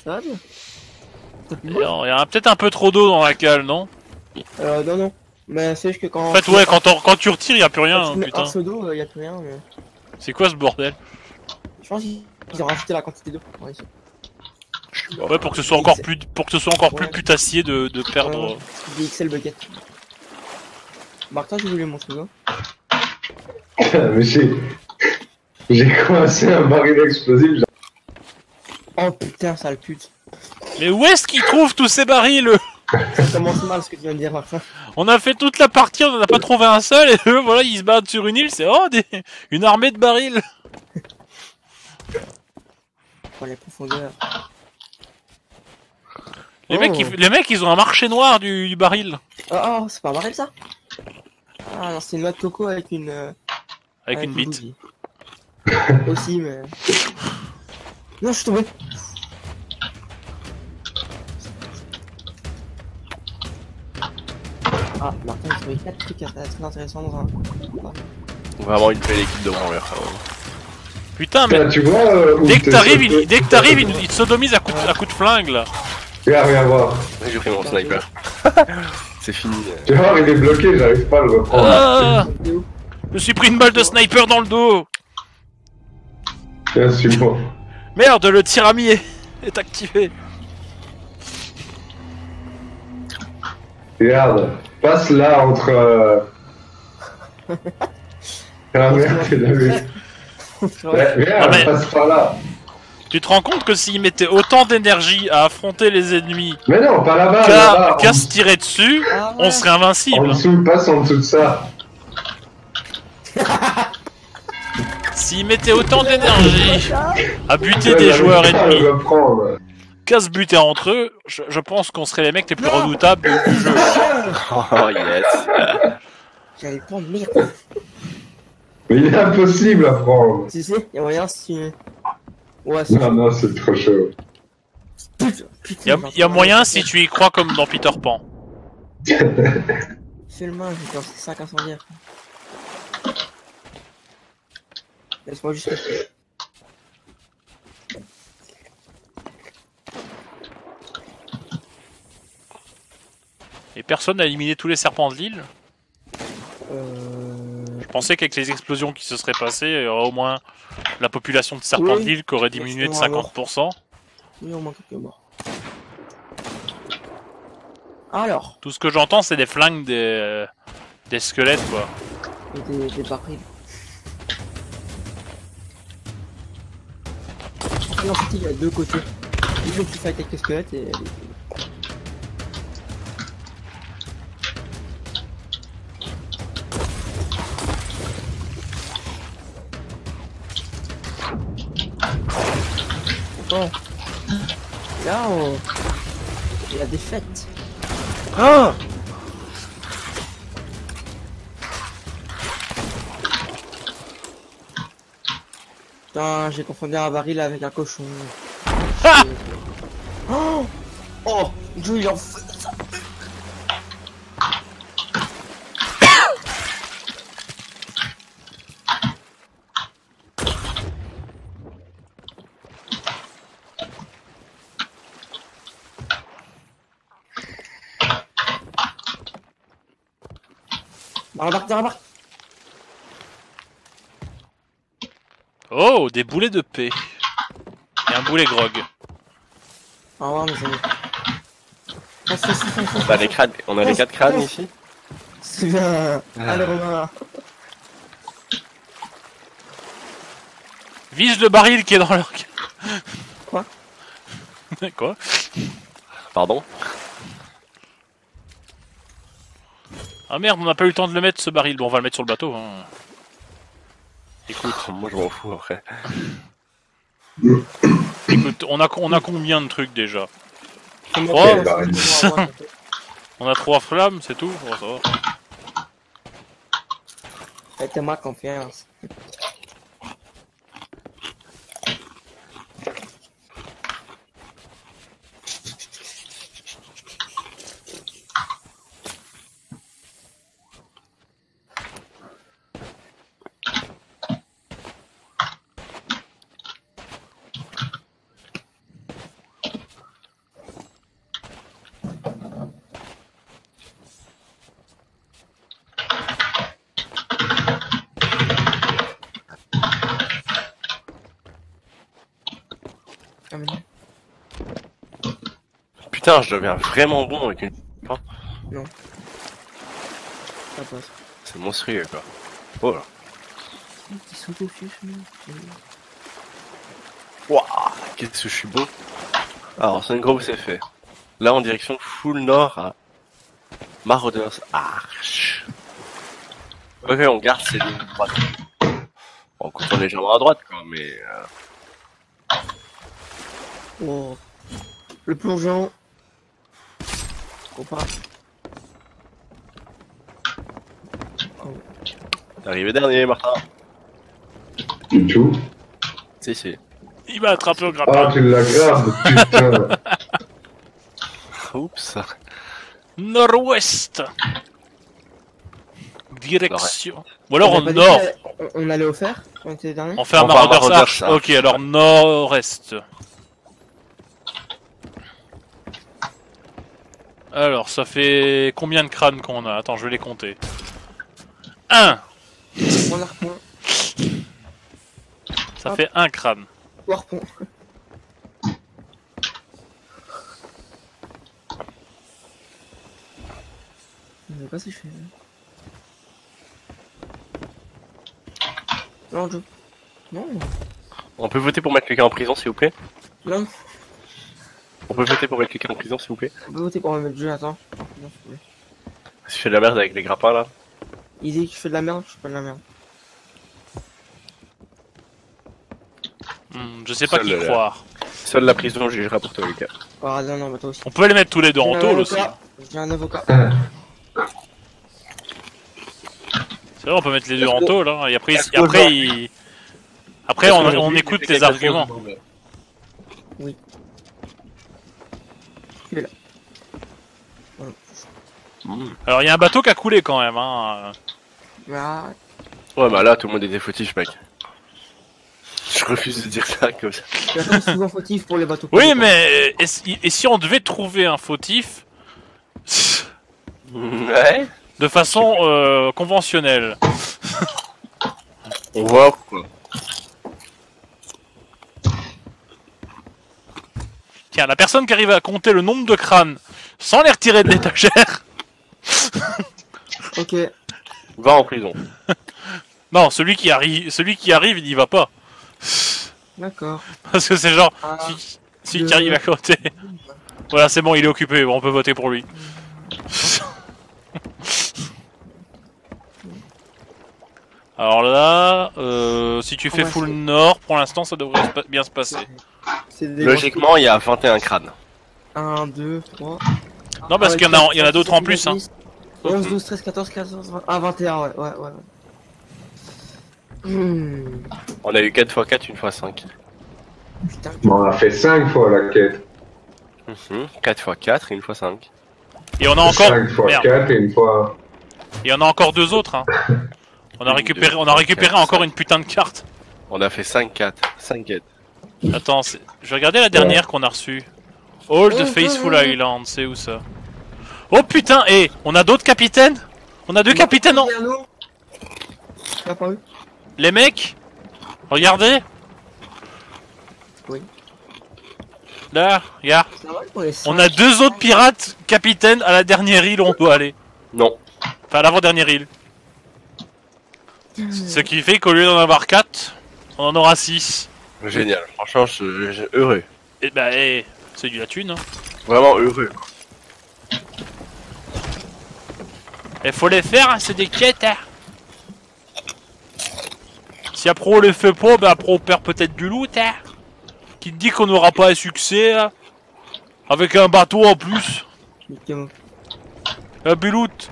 Ça va bien. T'as plus Il mal y a il y a peut-être un peu trop d'eau dans la cale, non? Euh, non, non. Mais c'est juste que quand... En fait, ouais, quand, on- quand tu retires, il y a plus rien, Quand hein, tu mets putain. un seau d'eau, il y a plus rien, mais... C'est quoi ce bordel? Je pense qu'ils ont rajouté la quantité d'eau. Ouais, ici. Ouais, pour que ce soit encore plus, pour que ce soit encore plus Ouais. putassier de, de perdre. Ouais, des X L bucket. Martin, tu voulais montrer ça? Mais j'ai. J'ai coincé un baril explosif. j'ai- Oh putain, sale pute. Mais où est-ce qu'ils trouvent tous ces barils? Ça commence mal ce que tu viens de dire, Martin. On a fait toute la partie, on en a pas trouvé un seul, et eux, voilà, ils se battent sur une île, c'est oh, des... une armée de barils. Oh, les profondeurs. Les, Oh. mecs, ils, les mecs, ils ont un marché noir du, du baril. Oh, oh c'est pas un baril ça? Ah non, c'est une noix de coco avec une. euh, Avec une bite. bougie. Aussi, mais. Non, je suis tombé. Ah, Martin, il a trouvé quatre trucs très intéressants dans un. On va avoir une belle équipe de branleurs. quand même. Putain, mais Là, tu vois. euh, où dès que t'es t'arrives, sauté- il, dès que t'arrives, il, il te sodomise à coup, de- à coup de flingue, là. Regarde, viens voir. J'ai pris mon sniper. C'est fini. Tu vois, il est bloqué, j'arrive pas à le reprendre. Ah, T'es où? je me suis pris une balle de sniper dans le dos. Tiens, suis-moi. Merde, le tir ami est, est activé. Regarde, passe là entre. Euh... Ah merde, il a vu. Ouais, Regarde, Ah, mais- passe par là. Tu te rends compte que s'ils mettaient autant d'énergie à affronter les ennemis Mais non, pas là-bas, qu'à là-bas. qu'à en- se tirer dessus, Ah, on ouais. serait En invincible. dessous, passe en dessous de ça. S'ils mettaient autant d'énergie à buter Ouais, des j'arrive joueurs pas à ennemis le reprendre. qu'à se buter entre eux, je, je pense qu'on serait les mecs les plus redoutables du, du jeu. Oh yes. J'allais prendre merde. Mais il est impossible à prendre. Si, si, y'a moyen si. Ouais, c'est. Non, non, c'est trop chaud. Putain, putain. Il y a, y a moyen si tu y crois comme dans Peter Pan. Fais le main, j'ai lancé cinq incendiaires. Laisse-moi juste rester. Et personne n'a éliminé tous les serpents de l'île. Euh. Je pensais qu'avec les explosions qui se seraient passées, il y aurait au moins la population de serpents Oui. de l'île qui aurait diminué de Ils sont à mort. cinquante pour cent. Oui, au moins quelques morts. Alors, Tout ce que j'entends, c'est des flingues des, euh, des squelettes, quoi. et des, des barils. En fait, il y a deux côtés. Il faut que tu fights avec les squelettes et. Bon. Là, on... il y a des fêtes. Ah Putain, j'ai confondu un baril avec un cochon. Ah Oh, oh, Dieu, il en fait. Remarque, remarque. Oh, des boulets de paix. Et un boulet grog. Au revoir, mes amis. Fonce, fonce, fonce, fonce, On a les fonce. crânes, on a les quatre crânes ici. C'est bien. Allez, Romain. Vise le baril qui est dans leur... Quoi? Quoi? Pardon. Ah merde, on n'a pas eu le temps de le mettre ce baril. Bon, on va le mettre sur le bateau. Hein. Écoute, Moi je m'en fous après. écoute, on a, on a combien de trucs déjà? C'est Oh. moi qui ai- c'est moi, moi, On a trois flammes, c'est tout? Oh, ça va. Faites-moi confiance. Ah, mais non. Putain, je deviens vraiment bon avec une... Ça passe. C'est monstrueux, quoi. Oh là. Ils sont au fiche, Waouh, qu'est-ce que je suis beau. Alors, c'est une grosse effet. Là, en direction full nord à Marauders Arch. Ok, on garde ces lignes droites. Bon, on continue légèrement à droite, quoi, mais... Euh... Oh. Le plongeon. Faut pas. T'es arrivé dernier, Martin. Du tout. Si, si. Il va attraper au grappin. Ah, tu la gardes, putain. Oups. Nord-ouest. Direction. Ou alors On en a pas dit nord. qu'on- On, on allait au fer quand on était dernier. On fait un On va à Marauders Marauders Arch. Arch. Ok, alors nord-est. Alors, ça fait combien de crânes qu'on a? Attends, je vais les compter. un. On a harpon. Ça Hop. fait un crâne. Ou harpon. Je sais pas si je fais. Non, je. Non. On peut voter pour mettre quelqu'un en prison, s'il vous plaît? Non. On peut voter pour mettre quelqu'un en prison, s'il vous plaît? On peut voter pour me mettre jeu, attends. Non, s'il vous plaît. Si je fais de la merde avec les grappins, là. Il dit que je fais de la merde, je fais pas de la merde. Hmm, je sais pas Seul qui le- croire. Seule la prison jugera pour toi, Lucas. Ah non, non, bah toi aussi. On peut les mettre tous les deux en J'ai un tôle aussi. avocat. J'ai un avocat. C'est vrai, on peut mettre les deux en Est-ce que- tôle, hein, et après, est-ce et que après, genre- il... après on, on écoute les arguments. Il est là. Alors, il y a un bateau qui a coulé quand même, hein. Ah, Ouais, bah là, tout le monde était fautif, mec. Je refuse de dire ça comme ça. il y a quand même souvent fautif pour les bateaux. Oui, mais et si, et si on devait trouver un fautif Ouais. de façon euh, conventionnelle? On voit quoi. Tiens, la personne qui arrive à compter le nombre de crânes sans les retirer de l'étagère. Ok. Va en prison. Non, celui qui arrive, celui qui arrive, il n'y va pas. D'accord. Parce que c'est genre, Ah, celui, celui deux. qui arrive à compter. Voilà, c'est bon, il est occupé, on peut voter pour lui. Alors là, euh, si tu fais Ouais, full c'est- nord, pour l'instant, ça devrait se pa- bien se passer. C'est des Logiquement, il y a vingt et un crânes. un, deux, trois. Non, parce Ah, qu'il y en a, ouais, il y en a d'autres en plus, hein. onze, douze, treize, quatorze, quinze, vingt. Ah, vingt et un, ouais, ouais, ouais. Hmm. On a eu quatre fois quatre, une fois cinq. Putain. Bon, on a fait cinq fois la quête. Mhm. quatre fois quatre et une fois cinq. Et on a encore, cinq fois merde, quatre et une fois... et on a encore deux autres, hein. On a récupéré, on a récupéré encore une putain de carte. On a fait cinq quatre. cinq quêtes. Attends, c'est- je vais regarder la dernière qu'on a reçue. All the Faithful Island, c'est où ça? Oh putain, et on a d'autres capitaines? On a deux capitaines en... Derrière nous. Il a apparu. Les mecs, regardez. Oui. Là, regarde. C'est normal pour les On a deux autres pirates capitaines à la dernière île où on doit aller. Non. Enfin, à l'avant-dernière île. Ce qui fait qu'au lieu d'en avoir quatre, on en aura six. Génial. Franchement, je je- je- heureux. Et bah, eh, c'est du la thune. Hein. Vraiment heureux. Il faut les faire, hein, c'est des quêtes. Hein. Si après on les fait pas, bah après on perd peut-être du loot. Hein. Qui te dit qu'on n'aura pas un succès hein, avec un bateau en plus. Niquez-moi. Un buloot.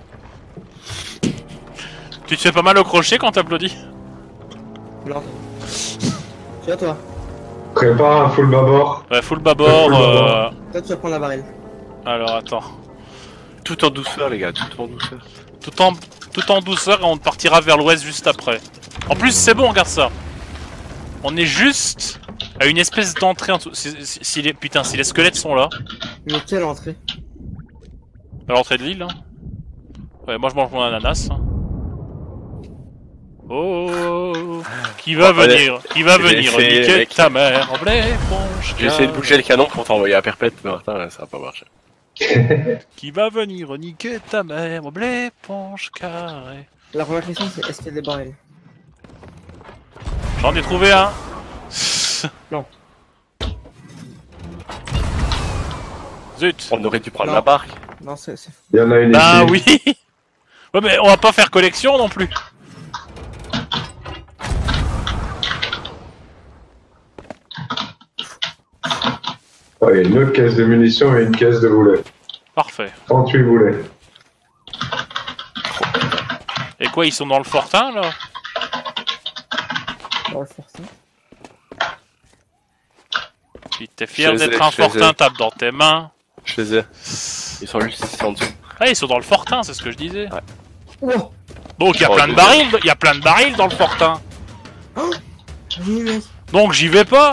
Tu te fais pas mal au crochet quand t'applaudis? Non. C'est à toi. Prépare un full bâbord. Ouais, full bâbord. Full bâbord. Euh... Toi, tu vas prendre la barrelle. Alors attends. Tout en douceur, les gars. Tout en douceur. Tout en, tout en douceur et on partira vers l'ouest juste après. En plus, c'est bon, regarde ça. On est juste à une espèce d'entrée en dessous. Si, si- si les, putain, si les squelettes sont là, Mais quelle entrée? à l'entrée de l'île, hein. Ouais, moi je mange mon ananas. Hein. Oh, qui va Oh, venir, qui va j'ai venir fait, niquer mec. ta mère en blé éponge. J'ai essayé de bouger le canon pour t'envoyer à perpète, mais attends, ça va pas marcher. Qui va venir niquer ta mère en blé éponge carré. La première question c'est est-ce qu'il y a des barils? J'en ai trouvé un. Non. Zut. On aurait dû prendre Non. la barque. Non, c'est. c'est- Il y en a une Bah ici. oui. Ouais mais on va pas faire collection non plus. Oh, il y a une autre caisse de munitions et une caisse de boulets. Parfait. trente-huit boulets. Et quoi, ils sont dans le fortin là? Dans le fortin. Si t'es fier Je les ai, d'être un je les ai. fortin, tape dans tes mains. Je les ai. Ils sont juste ici en dessous. Ah, ils sont dans le fortin, c'est ce que je disais. Oh Donc il y a Oh, plein de désolé. barils, il y a plein de barils dans le fortin. Oui, mec. Donc j'y vais pas.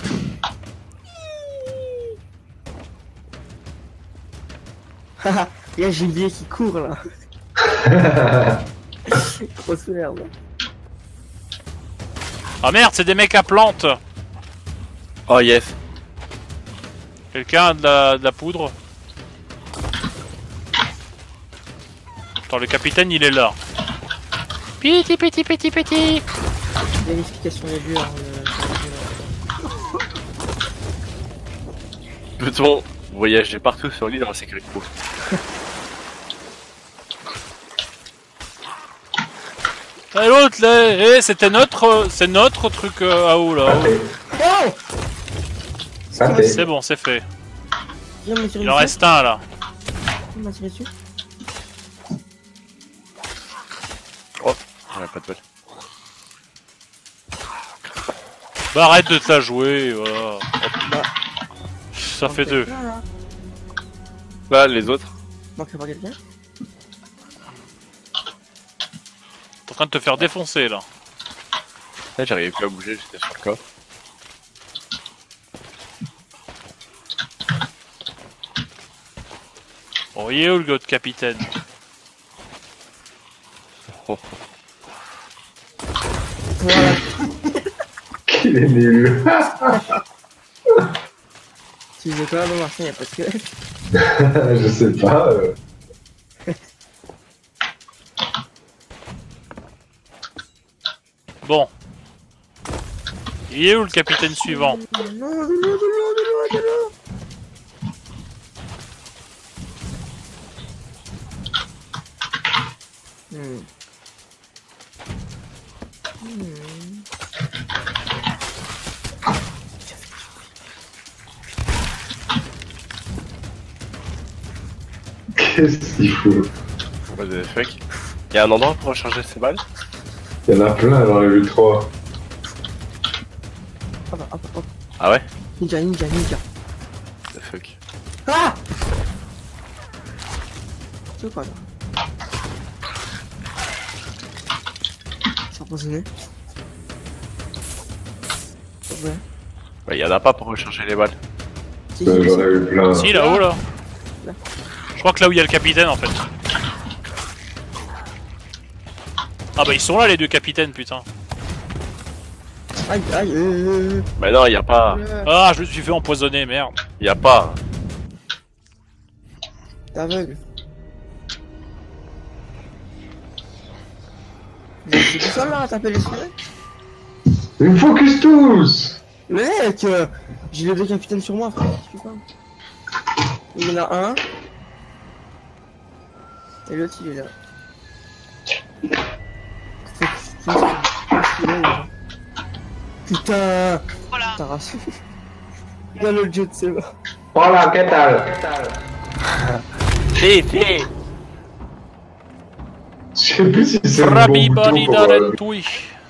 Haha, il y a Gibier qui court là. Grosse merde. Ah merde, c'est des mecs à plantes. Oh yes. Quelqu'un a de la, de la poudre? Attends, le capitaine il est là. Piti piti piti piti. Vérification des vues. Hein, le- Peut-on voyager partout sur l'île en sécurité? Et l'autre là, eh, c'était notre, c'est notre truc euh, à haut là. Raté. Oh Raté. C'est bon, c'est fait. Viens me tirer Il en dessus. reste un là. Viens me tirer dessus. Oh, on a pas de bol. Bah arrête de te la jouer, voilà. Hop. Bah. Ça fait deux. Là, là. Là, les autres. Manquerait pas quelqu'un? T'es en train de te faire défoncer là. Là, j'arrivais plus à bouger, j'étais sur le coffre. Oh, il est où le gars de capitaine? Voilà. Qu'il est nul. Tu faisais quoi dans Marseille? Y'a pas de squelette? Je sais pas. euh. Bon. Il est où le capitaine suivant? Non, de l'eau, de l'eau, de l'eau, de l'eau. Hmm. Hmm. Qu'est-ce qu'il fout? What the fuck? Y'a un endroit pour recharger ses balles? Il y en a plein, j'en ai vu trois. Hop, hop, hop. Ah ouais? Ninja, ninja, ninja. What the fuck? Ah! C'est quoi là? C'est empoisonné. Ouais. Bah, y'en a pas pour recharger les balles. Si, Euh, si, J'en si. ai vu plein. Si, là-haut là. Là. Je crois que là où il y a le capitaine en fait. Ah bah ils sont là les deux capitaines, putain. Aïe, aïe, euh, Bah non, y'a pas. euh, Ah, je me suis fait empoisonner, merde. Y'a pas. T'es aveugle. C'est tout seul là à taper les squelettes? Ils me focus tous! Mec, euh, j'ai les deux capitaines sur moi, frère. Qu'est-ce que tu fais? Il y en a un. Et l'autre il est là. C'est- c'est- c'est- il est là. Putain! T'as rassé. Dans le jet, c'est bon. Voilà, qu'est-ce Si, si. Je sais plus si c'est le Rabi bon bouton body pour... Euh... darentui.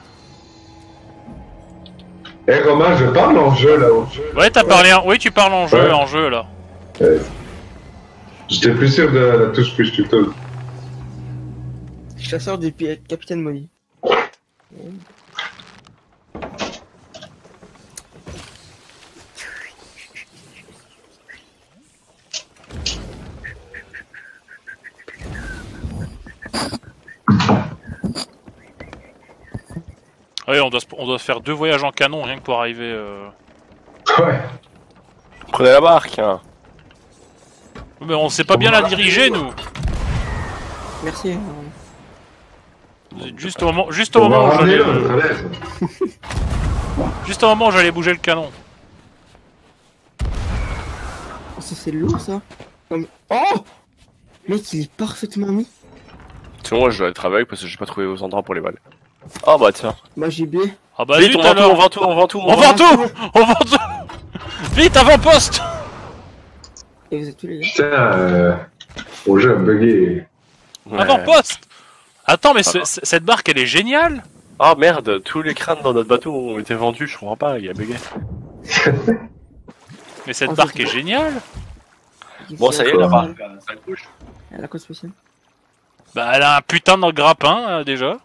Eh Romain, je parle en jeu là-haut. Ouais, t'as parlé en... Oui, tu parles en jeu, Ouais. en jeu là. Ouais. J'étais plus sûr de la touche push tuto. Chasseur du pi- capitaine Molly. Ouais, on doit, se- on doit faire deux voyages en canon rien que pour arriver. Euh... Ouais. Prenez la barque, hein. Mais on sait pas bien la diriger, nous. Merci. hein. Juste au moment, juste au On va moment où ramener j'allais, l'autre, à l'aise. juste au moment où j'allais bouger le canon. Oh, ça c'est lourd ça. Comme... Oh mec, il est parfaitement mis. Sinon, moi, je dois être avec parce que j'ai pas trouvé aux endroits pour les balles. Oh bah tiens. Bah J B. Ah bah Vite, zut on vend tout, alors. on vend tout, on vend tout. On vend tout, on vend tout. Vite, avant-poste. Et vous êtes tous les gars. Putain, euh... mon jeu a bugué. Ouais. Avant-poste. Attends, mais Ça ce- va. c- cette barque, elle est géniale. Oh merde, tous les crânes dans notre bateau ont été vendus, je comprends pas, il a bugué. Mais cette Oh, barque c'est- est géniale. Bon, ça y est, la barque, ça couche. Elle a quoi de spécial? Bah, elle a un putain de grappin euh, déjà.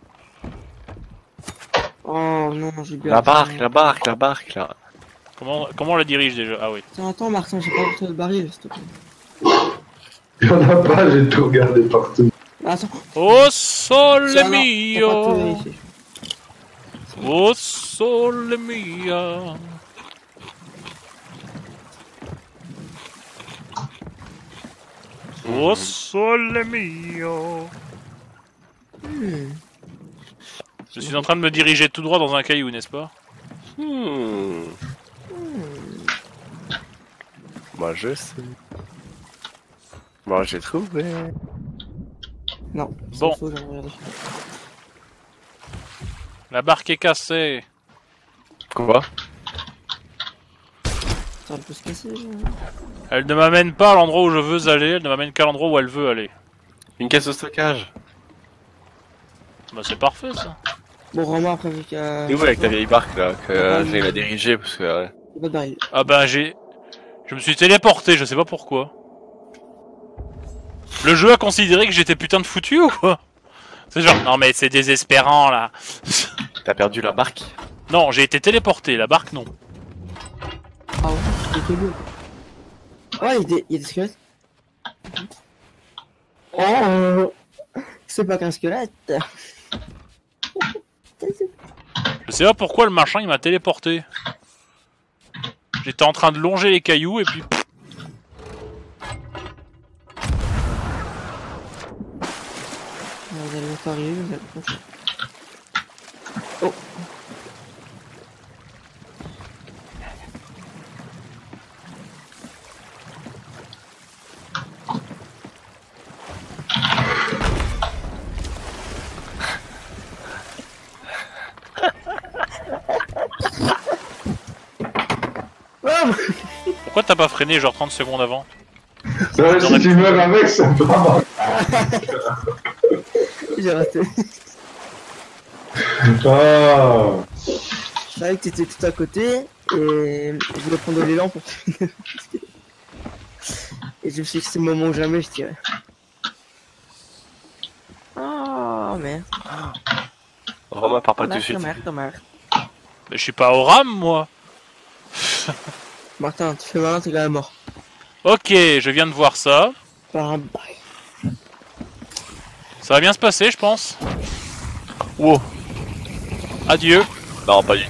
Oh non, J B. La attends. barque, la barque, la barque, là. Comment, comment on la dirige déjà? Ah oui. Attends, attends, Martin, j'ai pas besoin de baril, s'il te plaît. Il y en a pas, j'ai tout regardé partout. Ah, attends. Oh sole Ça, non, t'as pas tout mio, vérifié. oh sole mia. Oh sole mio. Hmm. Je suis en train de me diriger tout droit dans un caillou, n'est-ce pas? Hmm. Moi, je sais. Moi, j'ai trouvé. Non, c'est Bon. faux, j'en regarde. La barque est cassée. Quoi? Ça peut se casser, là. Elle ne m'amène pas à l'endroit où je veux aller, elle ne m'amène qu'à l'endroit où elle veut aller. Une caisse de stockage. Bah c'est parfait ça. Bon, remarque avec. Euh... Et où avec ta vieille barque, là, que euh, Ah, j'ai oui. la diriger, parce que... euh, Pas de baril. Ah bah j'ai... Je me suis téléporté, je sais pas pourquoi. Le jeu a considéré que j'étais putain de foutu ou quoi? C'est genre, non mais c'est désespérant là. T'as perdu la barque? Non, j'ai été téléporté, la barque non. Ah ouais, c'était beau. Ouais, il y a des, il y a des squelettes. Oh, c'est pas qu'un squelette. Je sais pas pourquoi le machin il m'a téléporté. J'étais en train de longer les cailloux et puis... Vous allez pas arriver, vous allez pas. Oh. Ah Pourquoi t'as pas freiné genre trente secondes avant? Non, mais si tu meurs avec, ça me va. j'ai raté. Ah. C'est vrai que t'étais tout à côté et je voulais prendre de l'élan pour que... Et je me suis dit que c'est le moment ou jamais, je dirais. Oh merde. Romain part pas tout de Merde, suite. merde, merde. Mais je suis pas au rame moi. Martin, tu fais malin, t'es quand même mort. Ok, je viens de voir ça. Par un bail. Ça va bien se passer je pense. Wow. Adieu. Non, pas du tout.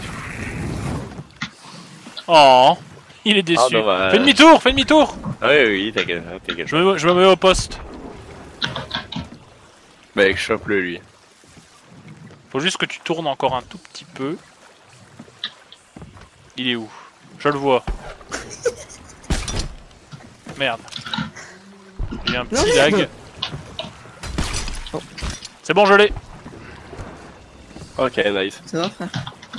Oh, il est déçu. Ah, dommage. Fais demi-tour, fais demi-tour. Ah oui, oui, t'inquiète, t'inquiète. Je me, je me mets au poste. Mec, chope-le, lui. Faut juste que tu tournes encore un tout petit peu. Il est où? Je le vois. Merde. J'ai un petit Non, lag. merde. C'est bon, je l'ai. Ok, nice. Ça va, frère?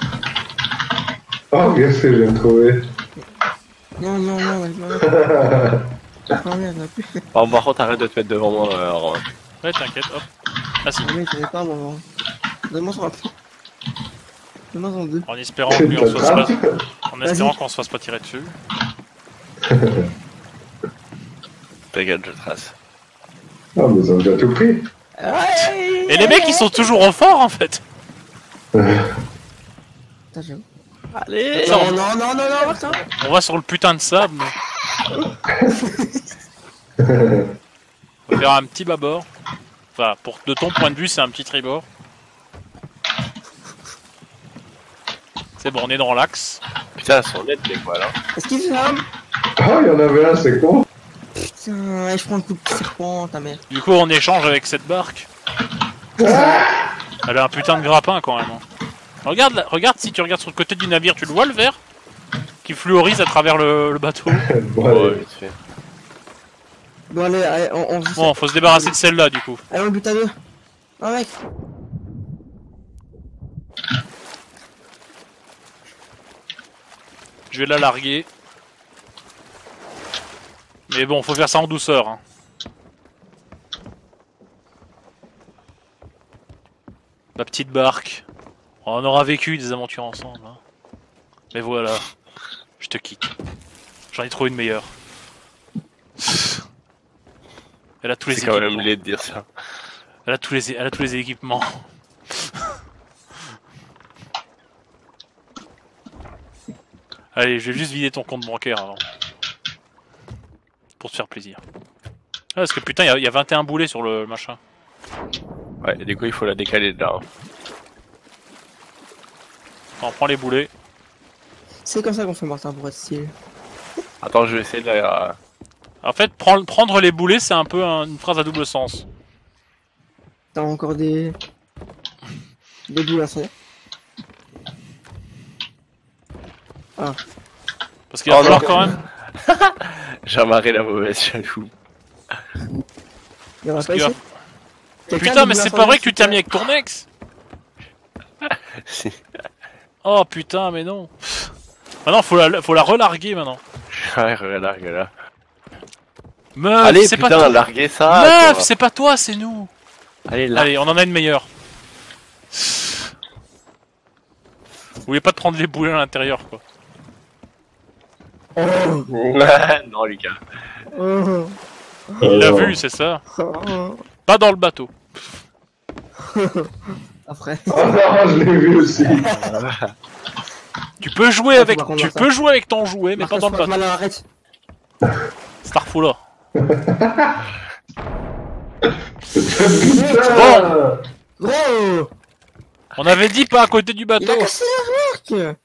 Oh, qu'est-ce que je viens de trouver? Non, non, non, non, non. Oh merde, on a plus. Bon, par contre, arrête de te mettre devant moi, euh, Romain. Ouais, t'inquiète, hop. Ah si, Le mec, il avait pas bon. Donne-moi son rapide. Donne-moi son deux. en espérant que lui, on se fasse pas... En espérant Vas-y. qu'on se fasse pas tirer dessus. T'inquiète, je trace. Ah, mais ça a déjà tout pris. Ouais. Et les mecs, ils sont toujours en fort, en fait. Putain, j'avoue. Allez, Non, non, non, non, non, Martin. on va sur le putain de sable. On va faire un petit bâbord. Enfin, pour, de ton point de vue, c'est un petit tribord. C'est bon, on est dans l'axe. Putain, elles sont nettes les quoi là. Est-ce qu'il ferme? Oh, il y en avait un, c'est con. Putain, ouais, je prends le coup de serpent, ta mère. Du coup, on échange avec cette barque. Elle a un putain de grappin quand même. Hein. Regarde, là, regarde si tu regardes sur le côté du navire, tu le vois le vert qui fluorise à travers le, le bateau. Bon, Ouais, allez. vite fait. Bon, allez, allez on, on joue Bon, faut se débarrasser de celle-là du coup. ça. Allez, on bute à deux. Oh, mec. Je vais la larguer. Mais bon, faut faire ça en douceur. Hein. La petite barque. On aura vécu des aventures ensemble. Hein. Mais voilà. Je te quitte. J'en ai trouvé une meilleure. Elle a tous les C'est quand équipements. même laid de dire ça. Elle a tous les, elle a tous les équipements. Allez, je vais juste vider ton compte bancaire avant. Pour te faire plaisir. Ah, parce que putain, il y, y a vingt et un boulets sur le machin. Ouais, et du coup il faut la décaler de là. Hein. On prend les boulets. C'est comme ça qu'on fait Martin pour être stylé. Attends, je vais essayer de la... En fait, prendre, prendre les boulets, c'est un peu un- une phrase à double sens. T'as encore des... Des boules à sonner. Ah. Parce qu'il va Oh falloir non. quand même... J'ai amarré la mauvaise jaloux. Il y en a Parce pas qu'il va- ici? Quelqu'un Putain, a des mais boules à c'est pas sonner, vrai que tu s'il t'es te mis plaît? avec ton ex. Si. Oh putain, mais non. Maintenant, faut la, faut la relarguer maintenant. Ouais, relargue là. Meuf, Allez, c'est pas putain, toi. larguez ça. Meuf, quoi. c'est pas toi, c'est nous. Allez, là. Allez, on en a une meilleure. Vous voulez pas te prendre les boulets à l'intérieur, quoi. Oh. Non, Lucas. Oh. Il l'a Alors. vu, c'est ça. Oh. Pas dans le bateau. Après. Oh non, je l'ai vu aussi. Tu peux jouer Ah, avec, faut pas qu'on tu voit ça. peux jouer avec ton jouet, mais pas dans le bateau. Malin, arrête. Starfouler. Putain. Gros. On avait dit pas à côté du Il a bateau. cassé la barque.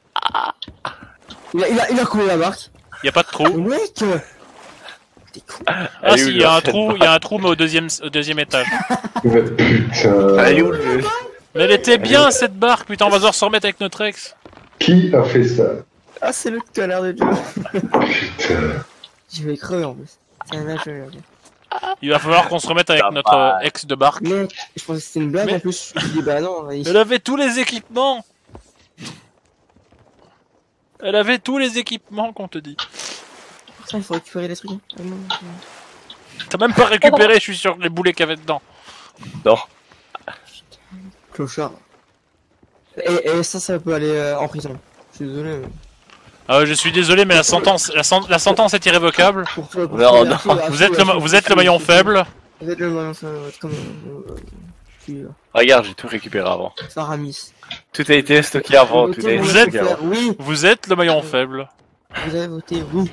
Il a, il a, il a coulé la barque. Y a pas de trou. Mais mec. T'es con. Ah Allez, si, où y a un le- trou, y a un trou mais au deuxième, au deuxième étage. Mais putain. Allez, où le... Mais elle était bien cette barque, putain, on va devoir se remettre avec notre ex. Qui a fait ça? Ah, c'est le connard de Dieu. Putain. Je vais crever en plus. C'est un nageur. Il va falloir qu'on se remette avec Ça notre va. euh, ex de barque. Mec, je pensais que c'était une blague Mais- en plus. Je dis bah non. Il... Elle avait tous les équipements. Elle avait tous les équipements qu'on te dit. Putain, il faut récupérer les trucs. Ah, non, non. T'as même pas récupéré, je suis sûr, les boulets qu'il y avait dedans. Non. Clochard. Et, et ça, ça peut aller euh, en prison. Je suis désolé. Mais... Ah ouais, je suis désolé, mais la sentence, la, sen- la sentence est irrévocable. Pour toi, pour Non, toi, non. à toi, à Vous toi, êtes à le, toi, ma- vous êtes le à maillon toi. faible. Vous êtes le maillon faible. Comme. Euh, euh, tu. euh, Regarde, j'ai tout récupéré avant. Faramis. Tout a été stocké avant, tout a Votez été pour Vous êtes- stocké avant. faire Oui, Vous êtes le maillon faible. vous avez voté oui.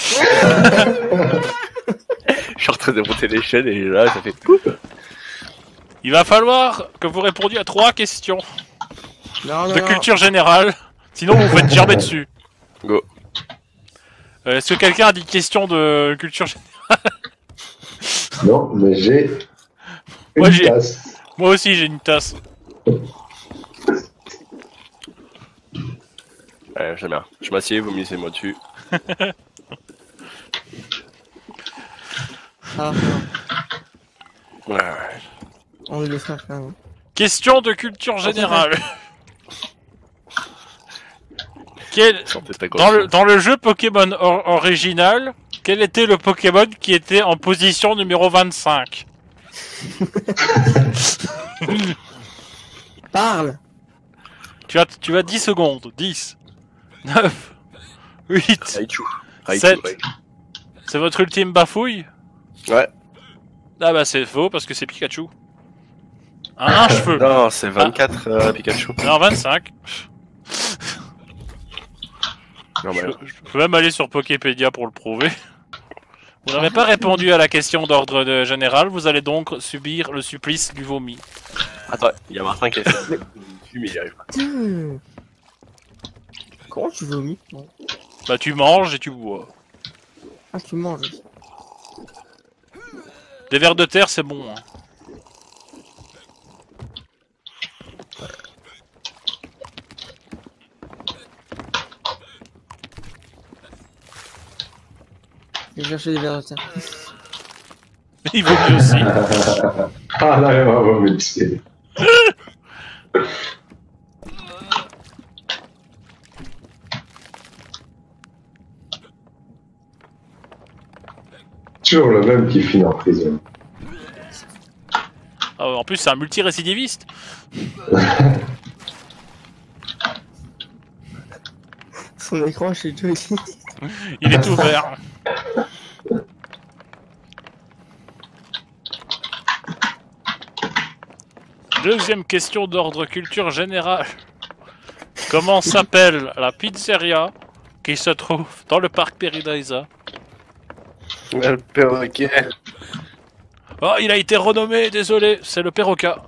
Je suis en train de monter les chaînes et là, ça fait... Il va falloir que vous répondiez à trois questions Non, non, de non. culture générale. Sinon, vous vous faites gerber dessus. Go. Euh, Est-ce que quelqu'un a dit question de culture générale? Non, mais j'ai. Moi, une j'ai- tasse. Moi aussi, j'ai une tasse. Ouais, j'aime bien. Je m'assieds, vous misez-moi dessus. Ah, Ouais. on est des frères quand même. Question de culture générale. Quel... Santé ta Dans le, grosse. dans le jeu Pokémon or- original, quel était le Pokémon qui était en position numéro vingt-cinq? Parle. Tu as, tu as dix secondes. dix, neuf, huit. Raichu. Raichu, Sept. Raichu. C'est votre ultime bafouille? Ouais. Ah bah c'est faux parce que c'est Pikachu. Un, un cheveu. Non, c'est vingt-quatre euh, Pikachu. Non, vingt-cinq. Non, Je, mais... je peux même aller sur Poképédia pour le prouver. Vous n'avez pas répondu à la question d'ordre de- général, vous allez donc subir le supplice du vomi. Attends, il y a Martin qui est... mais il y arrive pas. Putain. Comment tu vomis? Bon. Bah tu manges et tu bois. Ah, tu manges. Des vers de terre, c'est bon. Hein. Je vais chercher des vers de terre. Il vaut mieux aussi. Ah là, on va me tuer. Toujours le même qui finit en prison. Ah, en plus, c'est un multirécidiviste. Son écran chez Joey. Il est ouvert. Deuxième question d'ordre culture générale. Comment s'appelle la pizzeria qui se trouve dans le parc Paradisa? Le perroquet. Oh, il a été renommé, désolé, c'est le perroquet.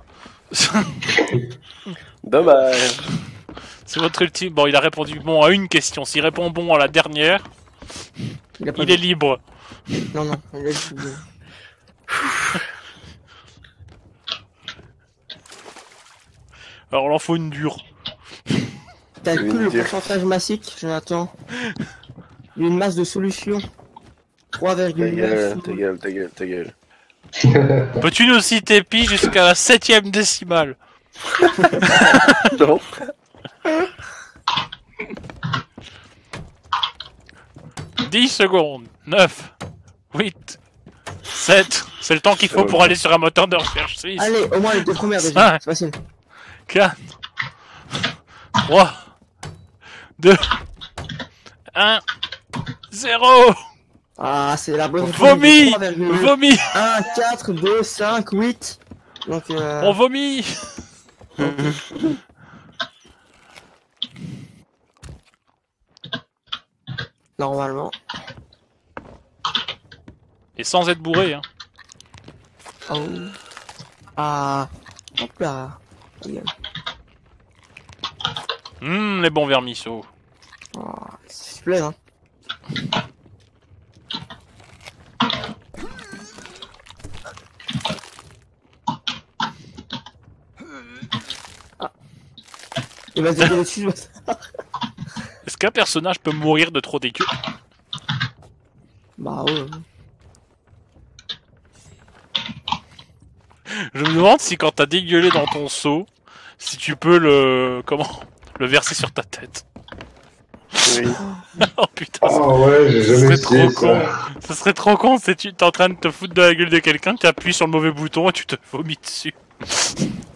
Dommage. C'est votre ultime. Bon, il a répondu bon à une question. S'il répond bon à la dernière, Il, a pas il dit. est libre. Non, non, il a dit. Alors, il en faut une dure. Calcule le dire. pourcentage massique, Jonathan. Une masse de solution. trois Ta virgule gueule, neuf. ta gueule, ta gueule, ta gueule. Peux-tu nous citer pi jusqu'à la septième décimale? Non. dix secondes. neuf. huit. sept. C'est le temps qu'il faut pour aller sur un moteur de recherche. six. Allez, au moins les deux premières déjà. Cinq. C'est facile. quatre. trois. deux. un. zéro. Ah, c'est la bonne réponse. Vomi. trois virgule Vomi. un, quatre, deux, cinq, huit. Donc, euh... On vomit. normalement. Et sans être bourré, hein. Oh. Ah. Hop là. Regarde. Hum, les bons vermisseaux. Oh, s'il te plaît, hein. Ah. Il va se dégueuler dessus, le bâtard. Est-ce qu'un personnage peut mourir de trop dégueu? Bah ouais. Je me demande si quand t'as dégueulé dans ton seau, si tu peux le... comment? Le verser sur ta tête. Oui. Oh putain, ça, Ah ouais, j'ai ça jamais serait trop essayé con. ça. Ça serait trop con, c'est tu t'es en train de te foutre de la gueule de quelqu'un, tu appuies sur le mauvais bouton et tu te vomis dessus.